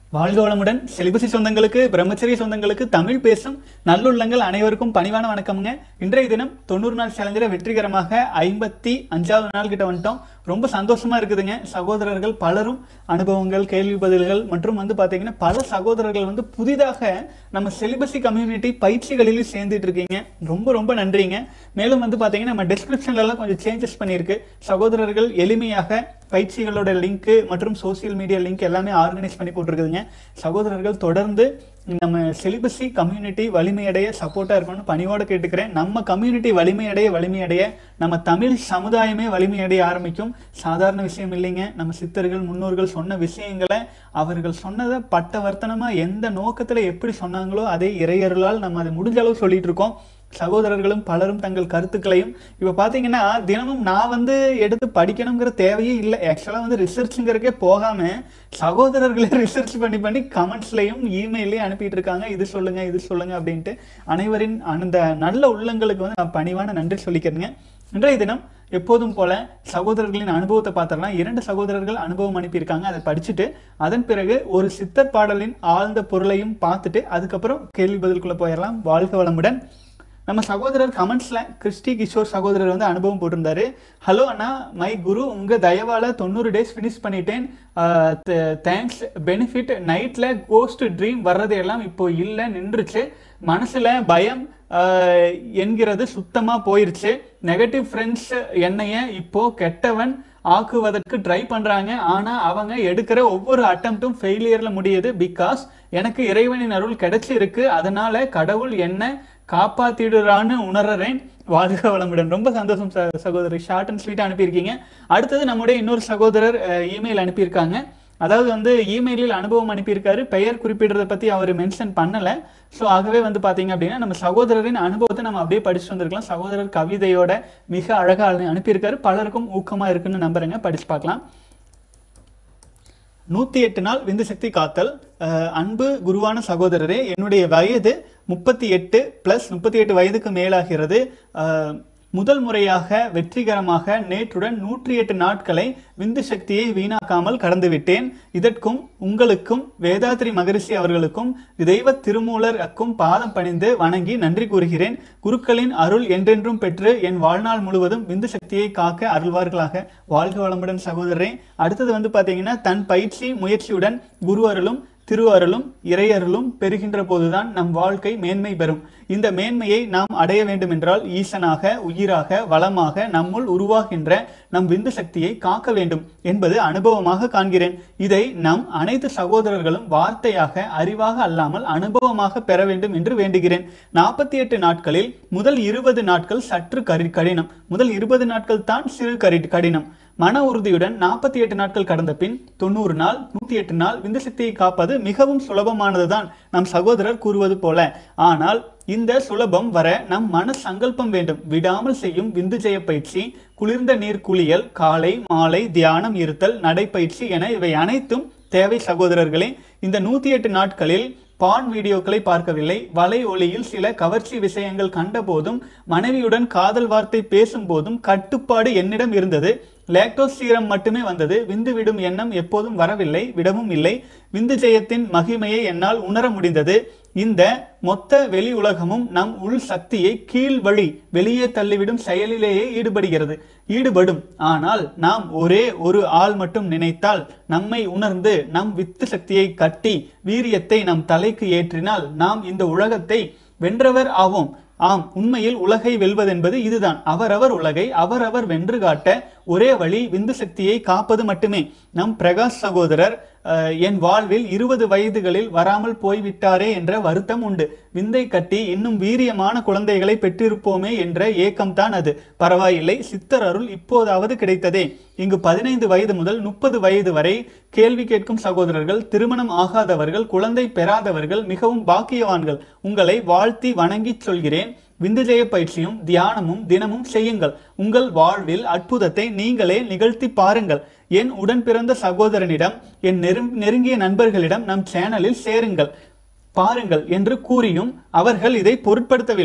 வாழ்க வளமுடன். செலிபசி சொந்தங்களுக்கு, பிரம்மச்சரிய சொந்தங்களுக்கு, தமிழ் பேசும் நல்லுள்ளங்கள் அனைவருக்கும் பணிவான வணக்கம்ங்க. இன்றைய தினம் 90 நாள் சேலஞ்சில வெற்றிகரமாக 55வது நாள் கிட்ட வந்துட்டோம். ரொம்ப சந்தோஷமா இருக்குதுங்க. சகோதரர்கள் பலரும் அனுபவங்கள், கேள்வி பதில்கள் மற்றும் பாத்தீங்கன்னா பல சகோதரர்கள் புதிதாக நம்ம செலிபசி கம்யூனிட்டி பயிற்சிகளிலும் சேர்ந்துட்டு இருக்கீங்க. ரொம்ப ரொம்ப நன்றிங்க. மேலும் பாத்தீங்கன்னா நம்ம டிஸ்கிரிப்ஷன்ல எல்லாம் கொஞ்சம் சேஞ்சஸ் பண்ணியிருக்கு. சகோதரர்கள் எளிமையாக பயிற்சிகளோட லிங்க் மற்றும் சோசியல் மீடியா லிங்க் எல்லாமே ஆர்கனைஸ் பண்ணி போட்டுருக்குதுங்க. சகோதரர்கள் தொடர்ந்து நம்ம செலிபசி கம்யூனிட்டி வலிமையடைய சப்போர்ட்டா இருக்கணும்னு பணியோட கேட்டுக்கிறேன். நம்ம கம்யூனிட்டி வலிமையடைய நம்ம தமிழ் சமுதாயமே வலிமையடைய ஆரம்பிக்கும். சாதாரண விஷயம் இல்லைங்க. நம்ம சித்தர்கள் முன்னோர்கள் சொன்ன விஷயங்களை அவர்கள் சொன்னதை பட்டவர்த்தனமா எந்த நோக்கத்துல எப்படி சொன்னாங்களோ அதே இறையருளால் நம்ம அதை முடிஞ்ச அளவு சொல்லிட்டு இருக்கோம். சகோதரர்களும் பலரும் தங்கள் கருத்துக்களையும் இப்ப பாத்தீங்கன்னா தினமும் நான் எடுத்து படிக்கணுங்கிற தேவையே இல்லை. ஆக்சுவலா ரிசர்ச்ங்கிறக்கே போகாம சகோதரர்களே ரிசர்ச் பண்ணி கமெண்ட்ஸ்லயும் இமெயிலையும் அனுப்பிட்டு இருக்காங்க. இது சொல்லுங்க அப்படின்ட்டு அனைவரின் அந்த நல்ல உள்ளங்களுக்கு நான் பணிவான நன்றி சொல்லிக்கிறேங்க. இன்றைய தினம் எப்போதும் போல சகோதரர்களின் அனுபவத்தை பார்த்தரலாம். 2 சகோதரர்கள் அனுபவம் அனுப்பியிருக்காங்க. அதை படிச்சுட்டு அதன் பிறகு ஒரு சித்தர் பாடலின் ஆழ்ந்த பொருளையும் பார்த்துட்டு அதுக்கப்புறம் கேள்வி பதிலுக்குள்ள போயிடலாம். வாழ்க வளமுடன். நம்ம சகோதரர் கமெண்ட்ஸ்ல கிறிஸ்டி கிஷோர் சகோதரர் அனுபவம் போட்டிருந்தாரு. ஹலோ அண்ணா, மை குரு உங்க தயவால 90 டேஸ் ஃபினிஷ் பண்ணிட்டேன். தேங்க்ஸ். பெனிஃபிட் நைட்ல கோஸ்ட் ட்ரீம் வர்றது எல்லாம் இப்போ இல்லை, நின்றுச்சு. மனசுல பயம் என்கிறது சுத்தமா போயிருச்சு. நெகட்டிவ் ஃப்ரெண்ட்ஸ் என்னைய இப்போ கெட்டவன் ஆக்குவதற்கு ட்ரை பண்றாங்க. ஆனா அவங்க எடுக்கிற ஒவ்வொரு அட்டம்ப்டும் ஃபெயிலியர்ல முடியுது. பிகாஸ் எனக்கு இறைவனின் அருள் கிடைச்சிருக்கு. அதனால கடவுள் என்ன காப்பாத்திடுறான்னு உணர்றேன். வாழ்க வளமுடன். ரொம்ப சந்தோஷம் சகோதரர். ஷார்ட் அண்ட் ஸ்வீட்டா அனுப்பியிருக்கீங்க. அடுத்தது நம்முடைய இன்னொரு சகோதரர் இமெயில் அனுப்பியிருக்காங்க. அதாவது இமெயிலில் அனுபவம் அனுப்பியிருக்காரு. பெயர் குறிப்பிடுறதை பத்தி அவர் மென்ஷன் பண்ணல. ஸோ ஆகவே பாத்தீங்க அப்படின்னா நம்ம சகோதரரின் அனுபவத்தை நம்ம அப்படியே படிச்சுட்டு வந்திருக்கலாம். சகோதரர் கவிதையோட மிக அழகா அனுப்பியிருக்காரு. பலருக்கும் ஊக்கமா இருக்குன்னு நம்புறேங்க. படிச்சு பார்க்கலாம். 108 நாள் விந்து சக்தி காத்தல். அன்பு குருவான சகோதரரே, என்னுடைய வயது 38 + 38 வயதுக்கு மேலாகிறது. முதல் முறையாக வெற்றிகரமாக நேற்றுடன் 108 நாட்களை விந்து சக்தியை வீணாக்காமல் கடந்துவிட்டேன். இதற்கும் உங்களுக்கும் வேதாத்ரி மகரிஷி அவர்களுக்கும் தெய்வ திருமூலருக்கும் பாதம் பணிந்து வணங்கி நன்றி கூறுகிறேன். குருக்களின் அருள் என்றென்றும் பெற்று என் வாழ்நாள் முழுவதும் விந்து சக்தியை காக்க அருள்வார்களாக. வாழ்க வளமுடன் சகோதரரே. அடுத்தது பாத்தீங்கன்னா தன் பயிற்சி முயற்சியுடன் குரு அருளும் திரு அருளும் இறையருளும் பெறுகின்ற போதுதான் நம் வாழ்க்கை மேன்மை பெறும். இந்த மேன்மையை நாம் அடைய வேண்டும் என்றால் ஈசனாக, உயிராக, வளமாக நம்முள் உருவாகின்ற நம் விந்து சக்தியை காக்க வேண்டும் என்பது அனுபவமாக காண்கிறேன். இதை நம் அனைத்து சகோதரர்களும் வார்த்தையாக, அறிவாக அல்லாமல் அனுபவமாக பெற வேண்டும் என்று வேண்டுகிறேன். 48 நாட்களில் முதல் 20 நாட்கள் சற்று கடினம். முதல் 20 நாட்கள் தான் சிறு கடினம். மன உறுதியுடன் 48 நாட்கள் கடந்த பின் 90 நாள் 108 நாள் விந்து சக்தியை காப்பது மிகவும் சுலபமானதுதான் நம் சகோதரர் கூறுவது போல. ஆனால் இந்த சுலபம் வர நம் மன சங்கல்பம் வேண்டும். விடாமல் செய்யும் விந்து ஜெய பயிற்சி, குளிர்ந்த நீர் குளியல், காலை மாலை தியானம் இருத்தல், நடைப்பயிற்சி என இவை அனைத்தும் தேவை சகோதரர்களே. இந்த 108 நாட்களில் பான் வீடியோக்களை பார்க்கவில்லை. வலை ஒளியில் சில கவர்ச்சி விஷயங்கள் கண்ட போதும், மனைவியுடன் காதல் வார்த்தை பேசும் போதும் கட்டுப்பாடு என்னிடம் இருந்தது. லேக்டோஸ் சீரம் மட்டுமே வந்தது. விந்து விடும் எண்ணம் எப்போதும் வரவில்லை, விடவும் இல்லை. விந்து ஜெயத்தின் மகிமையை என்னால் உணர முடிந்தது. இந்த மொத்த வெளி உலகமும் நம் உள் சக்தியை கீழ் வழி வெளியே தள்ளிவிடும் செயலிலேயே ஈடுபடும். ஆனால் நாம் ஒரே ஒரு ஆள் மட்டும் நினைத்தால், நம்மை உணர்ந்து நம் வித்து சக்தியை கட்டி வீரியத்தை நம் தலைக்கு ஏற்றினால் நாம் இந்த உலகத்தை வென்றவர் ஆவோம். ஆம், உண்மையில் உலகை வெல்வதென்பது இதுதான். அவரவர் உலகை அவரவர் வென்று காட்ட ஒரே வழி விந்து சக்தியை காப்பது மட்டுமே. நம் பிரகாஷ் சகோதரர் என் வாழ்வில் 20 வயதுகளில் வராமல் போய்விட்டாரே என்ற வருத்தம் உண்டு. விந்தை கட்டி இன்னும் வீரியமான குழந்தைகளை பெற்றிருப்போமே என்ற ஏக்கம்தான் அது. பரவாயில்லை, சித்தர் அருள் இப்போதாவது கிடைத்ததே. இங்கு 15 வயது முதல் 30 வயது வரை கேள்வி கேட்கும் சகோதரர்கள், திருமணம் ஆகாதவர்கள், குழந்தை பெறாதவர்கள் மிகவும் பாக்கியவான்கள். உங்களை வாழ்த்தி வணங்கி சொல்கிறேன். விந்துஜெய பயிற்சியும் தியானமும் தினமும் செய்யுங்கள். உங்கள் வாழ்வில் அற்புதத்தை நீங்களே நிகழ்த்தி பாருங்கள். என் உடன் பிறந்த சகோதரனிடம், என் நெருங்கிய நண்பர்களிடம் நம் சேனலில் சேருங்கள், பாருங்கள் என்று கூறியும் அவர்கள் இதை பொருட்படுத்தவில்லை.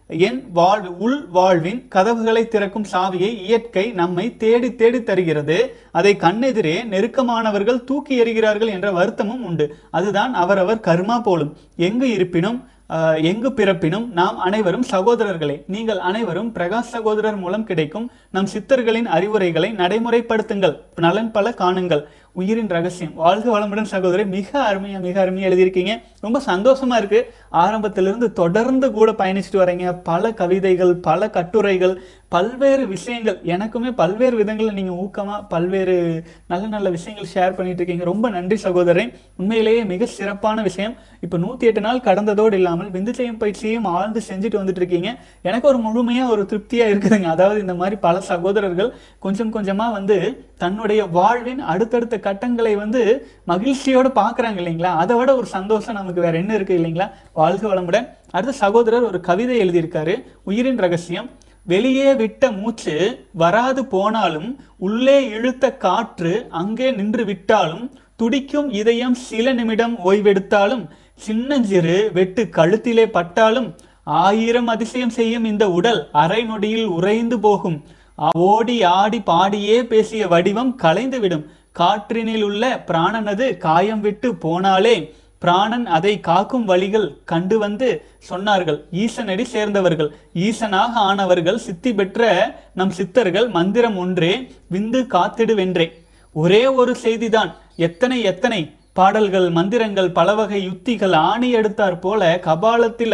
என் உள் வாழ்வின் கதவுகளை திறக்கும் சாவியை இயற்கை நம்மை தேடி தேடி தருகிறது. அதை கண்ணெதிரே நெருக்கமானவர்கள் தூக்கி எறிகிறார்கள் என்ற வருத்தமும் உண்டு. அதுதான் அவரவர் கர்மா போலும். எங்கு இருப்பினும் எங்கு பிறப்பினும் நாம் அனைவரும் சகோதரர்களே. நீங்கள் அனைவரும் பிரகாஷ் சகோதரர் மூலம் கிடைக்கும் நம் சித்தர்களின் அறிவுரைகளை நடைமுறைப்படுத்துங்கள். நலன் பல காணுங்கள். உயிரின் ரகசியம். வாழ்க வளமுடன் சகோதரர். மிக அருமையா எழுதியிருக்கீங்க. ரொம்ப சந்தோஷமா இருக்கு. ஆரம்பத்திலிருந்து தொடர்ந்து கூட பயணிச்சுட்டு வரீங்க. பல கவிதைகள், பல கட்டுரைகள், பல்வேறு விஷயங்கள், எனக்குமே பல்வேறு விதங்களில் நீங்க ஊக்கமா பல்வேறு நல்ல நல்ல விஷயங்கள் ஷேர் பண்ணிட்டு இருக்கீங்க. ரொம்ப நன்றி சகோதரன். உண்மையிலேயே மிக சிறப்பான விஷயம். இப்போ 108 நாள் கடந்ததோடு இல்லாமல் விந்துச்சயம் பயிற்சியையும் ஆழ்ந்து செஞ்சுட்டு வந்துட்டு இருக்கீங்க. எனக்கு ஒரு முழுமையா ஒரு திருப்தியா இருக்குதுங்க. அதாவது இந்த மாதிரி பல சகோதரர்கள் கொஞ்சம் கொஞ்சமா வந்து தன்னுடைய வாழ்வின் அடுத்தடுத்த கட்டங்களை வந்து மகிழ்ச்சியோட பாக்குறாங்க இல்லைங்களா? அதை விட ஒரு சந்தோஷம் நமக்கு வேற என்ன இருக்கு இல்லைங்களா? வாழ்க வளமுடன். அடுத்த சகோதரர் ஒரு கவிதை எழுதியிருக்காரு. உயிரின் ரகசியம். வெளியே விட்ட மூச்சு வராது போனாலும் உள்ளே இழுத்த காற்று அங்கே நின்று விட்டாலும் துடிக்கும் இதயம் சில நிமிடம் ஓய்வெடுத்தாலும் சின்னஞ்சிறு வெட்டு கழுத்திலே பட்டாலும் 1000 அதிசயம் செய்யும் இந்த உடல் அரை நொடியில் உறைந்து போகும். ஓடி ஆடி பாடியே பேசிய வடிவம் கலைந்து விடும். காற்றினில் உள்ள பிராணனது காயம் விட்டு போனாலே பிராணன் அதை காக்கும் வழிகள் கண்டு வந்து சொன்னார்கள். ஈசனடி சேர்ந்தவர்கள், ஈசனாக ஆனவர்கள், சித்தி பெற்ற நம் சித்தர்கள். மந்திரம் ஒன்றே, விந்து காத்திடுவென்றே. ஒரே ஒரு செய்திதான். எத்தனை எத்தனை பாடல்கள், மந்திரங்கள், பலவகை யுத்திகள் ஆணி எடுத்தார் போல கபாலத்தில்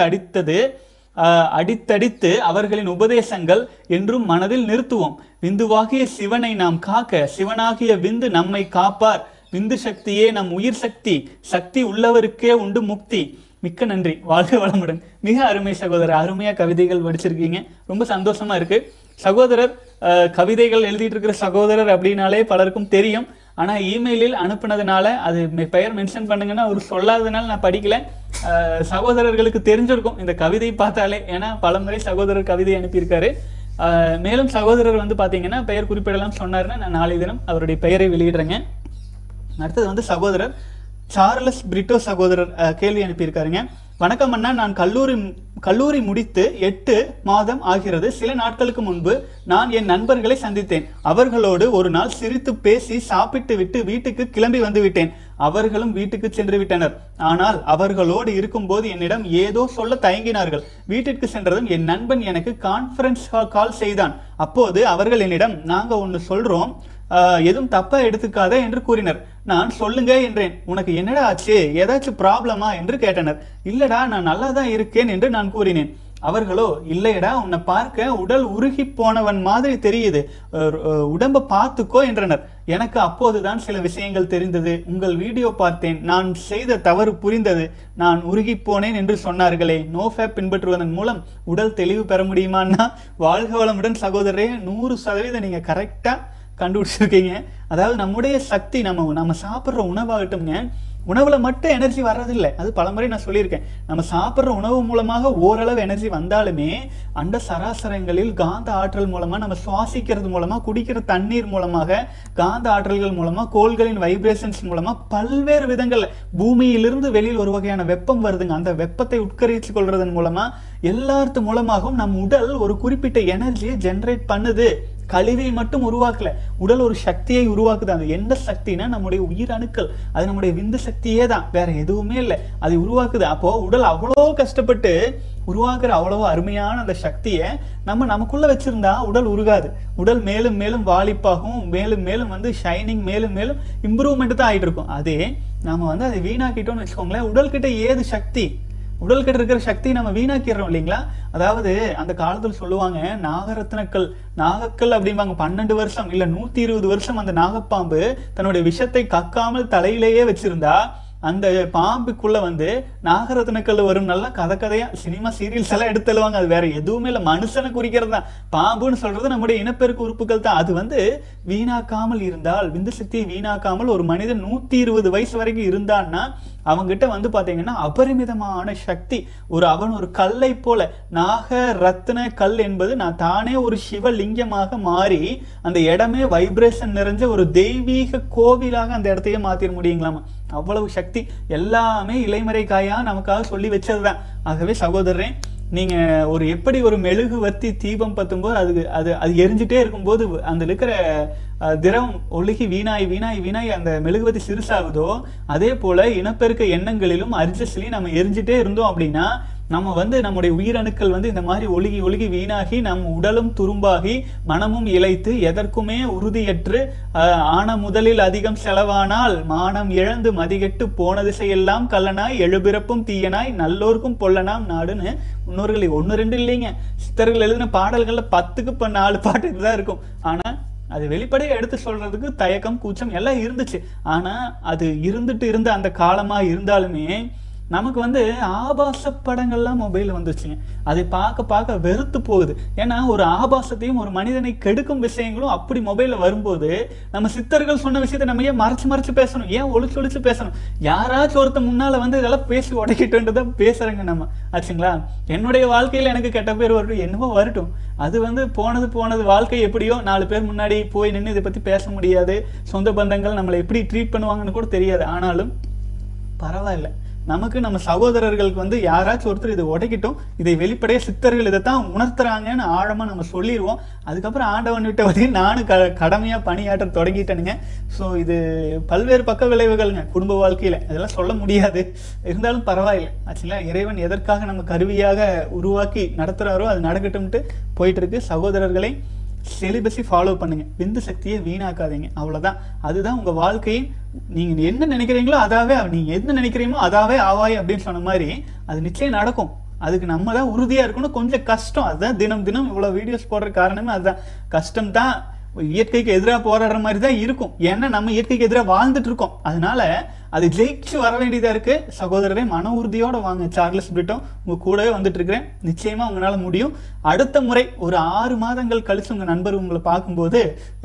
அடித்தடித்து அவர்களின் உபதேசங்கள் என்றும் மனதில் நிறுத்துவோம். விந்துவாகிய சிவனை நாம் காக்க சிவனாகிய விந்து நம்மை காப்பார். விந்து சக்தியே நம் உயிர் சக்தி. சக்தி உள்ளவருக்கே உண்டு முக்தி. மிக்க நன்றி. வாழ்க வளமுடன். மிக அருமை சகோதரர். அருமையா கவிதைகள் படிச்சிருக்கீங்க. ரொம்ப சந்தோஷமா இருக்கு. சகோதரர் கவிதைகள் எழுதிட்டு இருக்கிற சகோதரர் அப்படின்னாலே பலருக்கும் தெரியும். ஆனா இமெயிலில் அனுப்புனதுனால அது பெயர் மென்ஷன் பண்ணுங்கன்னா அவர் சொல்லாததுனால நான் படிக்கல. சகோதரர்களுக்கு தெரிஞ்சிருக்கும் இந்த கவிதை பார்த்தாலே. ஏன்னா பலமுறை சகோதரர் கவிதை அனுப்பியிருக்காரு. மேலும் சகோதரர் வந்து பாத்தீங்கன்னா பெயர் குறிப்பிடலாம் சொன்னாருன்னா நான் நாளை தினம் அவருடைய பெயரை வெளியிடுறேங்க. அடுத்தது வந்து சகோதரர் சார்லஸ் பிரிட்டோ சகோதரர் கேள்வி அனுப்பியிருக்காருங்க. வணக்கம் அண்ணா, நான் கல்லூரி முடித்து 8 மாதம் ஆகிறது. சில நாட்களுக்கு முன்பு நான் என் நண்பர்களை சந்தித்தேன். அவர்களோடு ஒரு நாள் சிரித்து பேசி சாப்பிட்டு விட்டு வீட்டுக்கு கிளம்பி வந்து விட்டேன். அவர்களும் வீட்டுக்கு சென்று விட்டனர். ஆனால் அவர்களோடு இருக்கும்போது என்னிடம் ஏதோ சொல்ல தயங்கினார்கள். வீட்டிற்கு சென்றதும் என் நண்பன் எனக்கு கான்ஃபரன்ஸ் கால் செய்தான். அப்போது அவர்கள் என்னிடம் நாங்க ஒன்னு சொல்றோம், எதுவும் தப்பா எடுத்துக்காத என்று கூறினர். நான் சொல்லுங்க என்றேன். உனக்கு என்னடா ஆச்சு, ஏதாச்சும் ப்ராப்ளமா என்று கேட்டனர். இல்லடா, நான் நல்லா தான் இருக்கேன் என்று நான் கூறினேன். அவர்களோ இல்லையடா, உன்னை பார்க்க உடல் உருகி போனவன் மாதிரி தெரியுது, உடம்ப பார்த்துக்கோ என்றனர். எனக்கு அப்போதுதான் சில விஷயங்கள் தெரிந்தது. உங்கள் வீடியோ பார்த்தேன், நான் செய்த தவறு புரிந்தது, நான் உருகி போனேன் என்று சொன்னார்களே. நோ ஃபேப் பின்பற்றுவதன் மூலம் உடல் தெளிவு பெற முடியுமான்னா? வாழ்க வளமுடன் சகோதரரே. 100% நீங்க கரெக்டா கண்டுபிடிச்சிருக்கீங்க. அதாவது நம்முடைய சக்தி நம்ம சாப்பிட்ற உணவாகட்டும்ங்க, உணவுல மட்டும் எனர்ஜி வர்றதில்லை. அது பலமுறை நான் சொல்லியிருக்கேன். நம்ம சாப்பிட்ற உணவு மூலமாக ஓரளவு எனர்ஜி வந்தாலுமே அந்த சராசரங்களில் காந்த ஆற்றல் மூலமா, நம்ம சுவாசிக்கிறது மூலமா, குடிக்கிற தண்ணீர் மூலமாக, காந்த ஆற்றல்கள் மூலமா, கோள்களின் வைப்ரேஷன்ஸ் மூலமா, பல்வேறு விதங்கள்ல பூமியிலிருந்து வெளியில் ஒரு வகையான வெப்பம் வருதுங்க. அந்த வெப்பத்தை உட்கரிச்சு கொள்றதன் மூலமா எல்லாத்து மூலமாகவும் நம் உடல் ஒரு குறிப்பிட்ட எனர்ஜியை ஜென்ரேட் பண்ணுது. கழிவை மட்டும் உருவாக்கல, உடல் ஒரு சக்தியை உருவாக்குது. அது என்ன சக்தினா நம்முடைய உயிர் அணுக்கள். அது நம்முடைய விந்து சக்தியே தான், வேற எதுவுமே இல்லை. அது உருவாக்குது. அப்போ உடல் அவ்வளோ கஷ்டப்பட்டு உருவாக்குற அவ்வளோ அருமையான அந்த சக்தியை நமக்குள்ள வச்சிருந்தா உடல் உருகாது. உடல் மேலும் மேலும் வாலிப்பாகவும் மேலும் மேலும் வந்து ஷைனிங், மேலும் மேலும் இம்ப்ரூவ்மெண்ட் தான் ஆயிட்டு இருக்கும். அதே நம்ம வந்து அதை வீணாக்கிட்டோம்னு வச்சுக்கோங்களேன், உடல்கிட்ட ஏது சக்தி, உடல்கிட்ட இருக்கிற சக்தி நம்ம வீணாக்கிறோம் இல்லைங்களா? அதாவது அந்த காலத்துல சொல்லுவாங்க, நாகக்கல் அப்படிம்பாங்க. 12 வருஷம் இல்ல 120 வருஷம் அந்த நாகப்பாம்பு தன்னுடைய விஷத்தை கக்காமல் தலையிலேயே வச்சிருந்தா அந்த பாம்புக்குள்ள வந்து நாகரத்னக்கல் வரும். நல்லா கதையா சினிமா சீரியல்ஸ் எல்லாம் எடுத்துருவாங்க. அது வேற எதுவுமே இல்லை, மனுஷனை குறிக்கிறது தான். பாம்புன்னு சொல்றது நம்முடைய இனப்பெருக்கு உறுப்புகள் தான். அது வந்து வீணாக்காமல் இருந்தால், விந்து சக்தியை வீணாக்காமல் ஒரு மனிதன் 120 வயசு வரைக்கும் இருந்தான்னா அவங்கிட்ட வந்து பாத்தீங்கன்னா அபரிமிதமான சக்தி. அவன் ஒரு கல்லை போல, நாக ரத்ன கல் என்பது நான் தானே ஒரு சிவலிங்கமாக மாறி அந்த இடமே வைப்ரேஷன் நிறைஞ்ச ஒரு தெய்வீக கோவிலாக அந்த இடத்தையே மாத்திர முடியுங்களாமா. அவ்வளவு சக்தி. எல்லாமே இலைமறை காயா நமக்காக சொல்லி வச்சதுதான். ஆகவே சகோதரரே, நீங்கள் ஒரு எப்படி ஒரு மெழுகு வத்தி தீபம் பத்தும்போது அது எரிஞ்சிட்டே இருக்கும்போது அந்த இருக்கிற திரவம் ஒழுகி வீணாய் வீணாய் வீணாய் அந்த மெழுகுவத்தி சிறுசாகுதோ, அதே போல் இனப்பெருக்க எண்ணங்களிலும் அரிஜஸ்லையும் நம்ம எரிஞ்சிட்டே இருந்தோம் அப்படின்னா நம்ம நம்முடைய உயிரணுக்கள் இந்த மாதிரி ஒழுகி ஒழுகி வீணாகி நம் உடலும் துரும்பாகி மனமும் இழைத்து எதற்குமே உறுதியற்று ஆன முதலில் அதிகம் செலவானால் மானம் இழந்து மதிகெட்டு போன திசையெல்லாம் கள்ளனாய் எழுபிறப்பும் தீயனாய் நல்லோருக்கும் பொல்லனாம் நாடுன்னு முன்னோர்கள் 1-2 இல்லைங்க, சித்தர்கள் எழுதின பாடல்கள்ல 10க்கு 4 பாட்டு இதுதான் இருக்கும். ஆனா அது வெளிப்படையை எடுத்து சொல்றதுக்கு தயக்கம் கூச்சம் எல்லாம் இருந்துச்சு. ஆனா அது இருந்த அந்த காலமா இருந்தாலுமே நமக்கு ஆபாச படங்கள்லாம் மொபைல் வந்துச்சுங்க. அதை பார்க்க பார்க்க வெறுத்து போகுது. ஏன்னா ஒரு ஆபாசத்தையும் ஒரு மனிதனை கெடுக்கும் விஷயங்களும் அப்படி மொபைல்ல வரும்போது நம்ம சித்தர்கள் சொன்ன விஷயத்தை நம்ம ஏன் மறைச்சு பேசணும், ஏன் ஒளிச்சு பேசணும்? யாராச்சும் ஒருத்த முன்னால இதெல்லாம் பேசி உடைக்கிட்டுதான் பேசுறேங்க நம்ம, ஆச்சுங்களா? என்னுடைய வாழ்க்கையில எனக்கு கெட்ட பேர் வரட்டும், என்னவோ வரட்டும், அது போனது வாழ்க்கை எப்படியோ 4 பேர் முன்னாடி போய் நின்று இதை பத்தி பேச முடியாது, சொந்த பந்தங்கள் நம்மளை எப்படி ட்ரீட் பண்ணுவாங்கன்னு கூட தெரியாது. ஆனாலும் பரவாயில்ல, நமக்கு நம்ம சகோதரர்களுக்கு யாராச்சும் ஒருத்தர் இதை உடைக்கிட்டோம், இதை வெளிப்படைய சித்தர்கள் இதைத்தான் உணர்த்துறாங்கன்னு ஆழமா நம்ம சொல்லிடுவோம். அதுக்கப்புறம் ஆண்டவன் விட்ட நானும் கடமையா பணியாற்ற தொடங்கிட்டேனுங்க. ஸோ இது பல்வேறு பக்க விளைவுகள்ங்க குடும்ப வாழ்க்கையில, அதெல்லாம் சொல்ல முடியாது, இருந்தாலும் பரவாயில்லை, ஆச்சுங்களா? இறைவன் எதற்காக நம்ம கருவியாக உருவாக்கி நடத்துறாரோ அது நடக்கட்டும்ட்டு போயிட்டு இருக்கு. சகோதரர்களை செலிபஸை ஃபாலோ பண்ணுங்க, விந்து சக்தியை வீணாக்காதீங்க, அவ்வளவுதான். அதுதான் உங்க வாழ்க்கையின் நீங்க என்ன நினைக்கிறீங்களோ அதாவே, நீங்க என்ன நினைக்கிறீங்களோ அதாவே ஆவாய் அப்படின்னு சொன்ன மாதிரி அது நிச்சயம் நடக்கும். அதுக்கு நம்ம தான் உறுதியா இருக்கணும். கொஞ்சம் கஷ்டம், அதுதான் தினம் இவ்வளவு வீடியோஸ் போடுற காரணமே அதுதான். கஷ்டம் தான், இயற்கைக்கு எதிராக போராடுற மாதிரி தான் இருக்கும். ஏன்னா நம்ம இயற்கைக்கு எதிராக வாழ்ந்துட்டு இருக்கோம். அதனால அது ஜெயிச்சு வர வேண்டியதா இருக்கு. சகோதரரை மன உறுதியோட வாங்க. சார்லஸ் பிரிட்டோ உங்க கூடவே வந்துட்டு இருக்கிறேன். நிச்சயமா உங்களால முடியும். அடுத்த முறை ஒரு 6 மாதங்கள் கழிச்சு உங்க நண்பர் உங்களை பார்க்கும்போது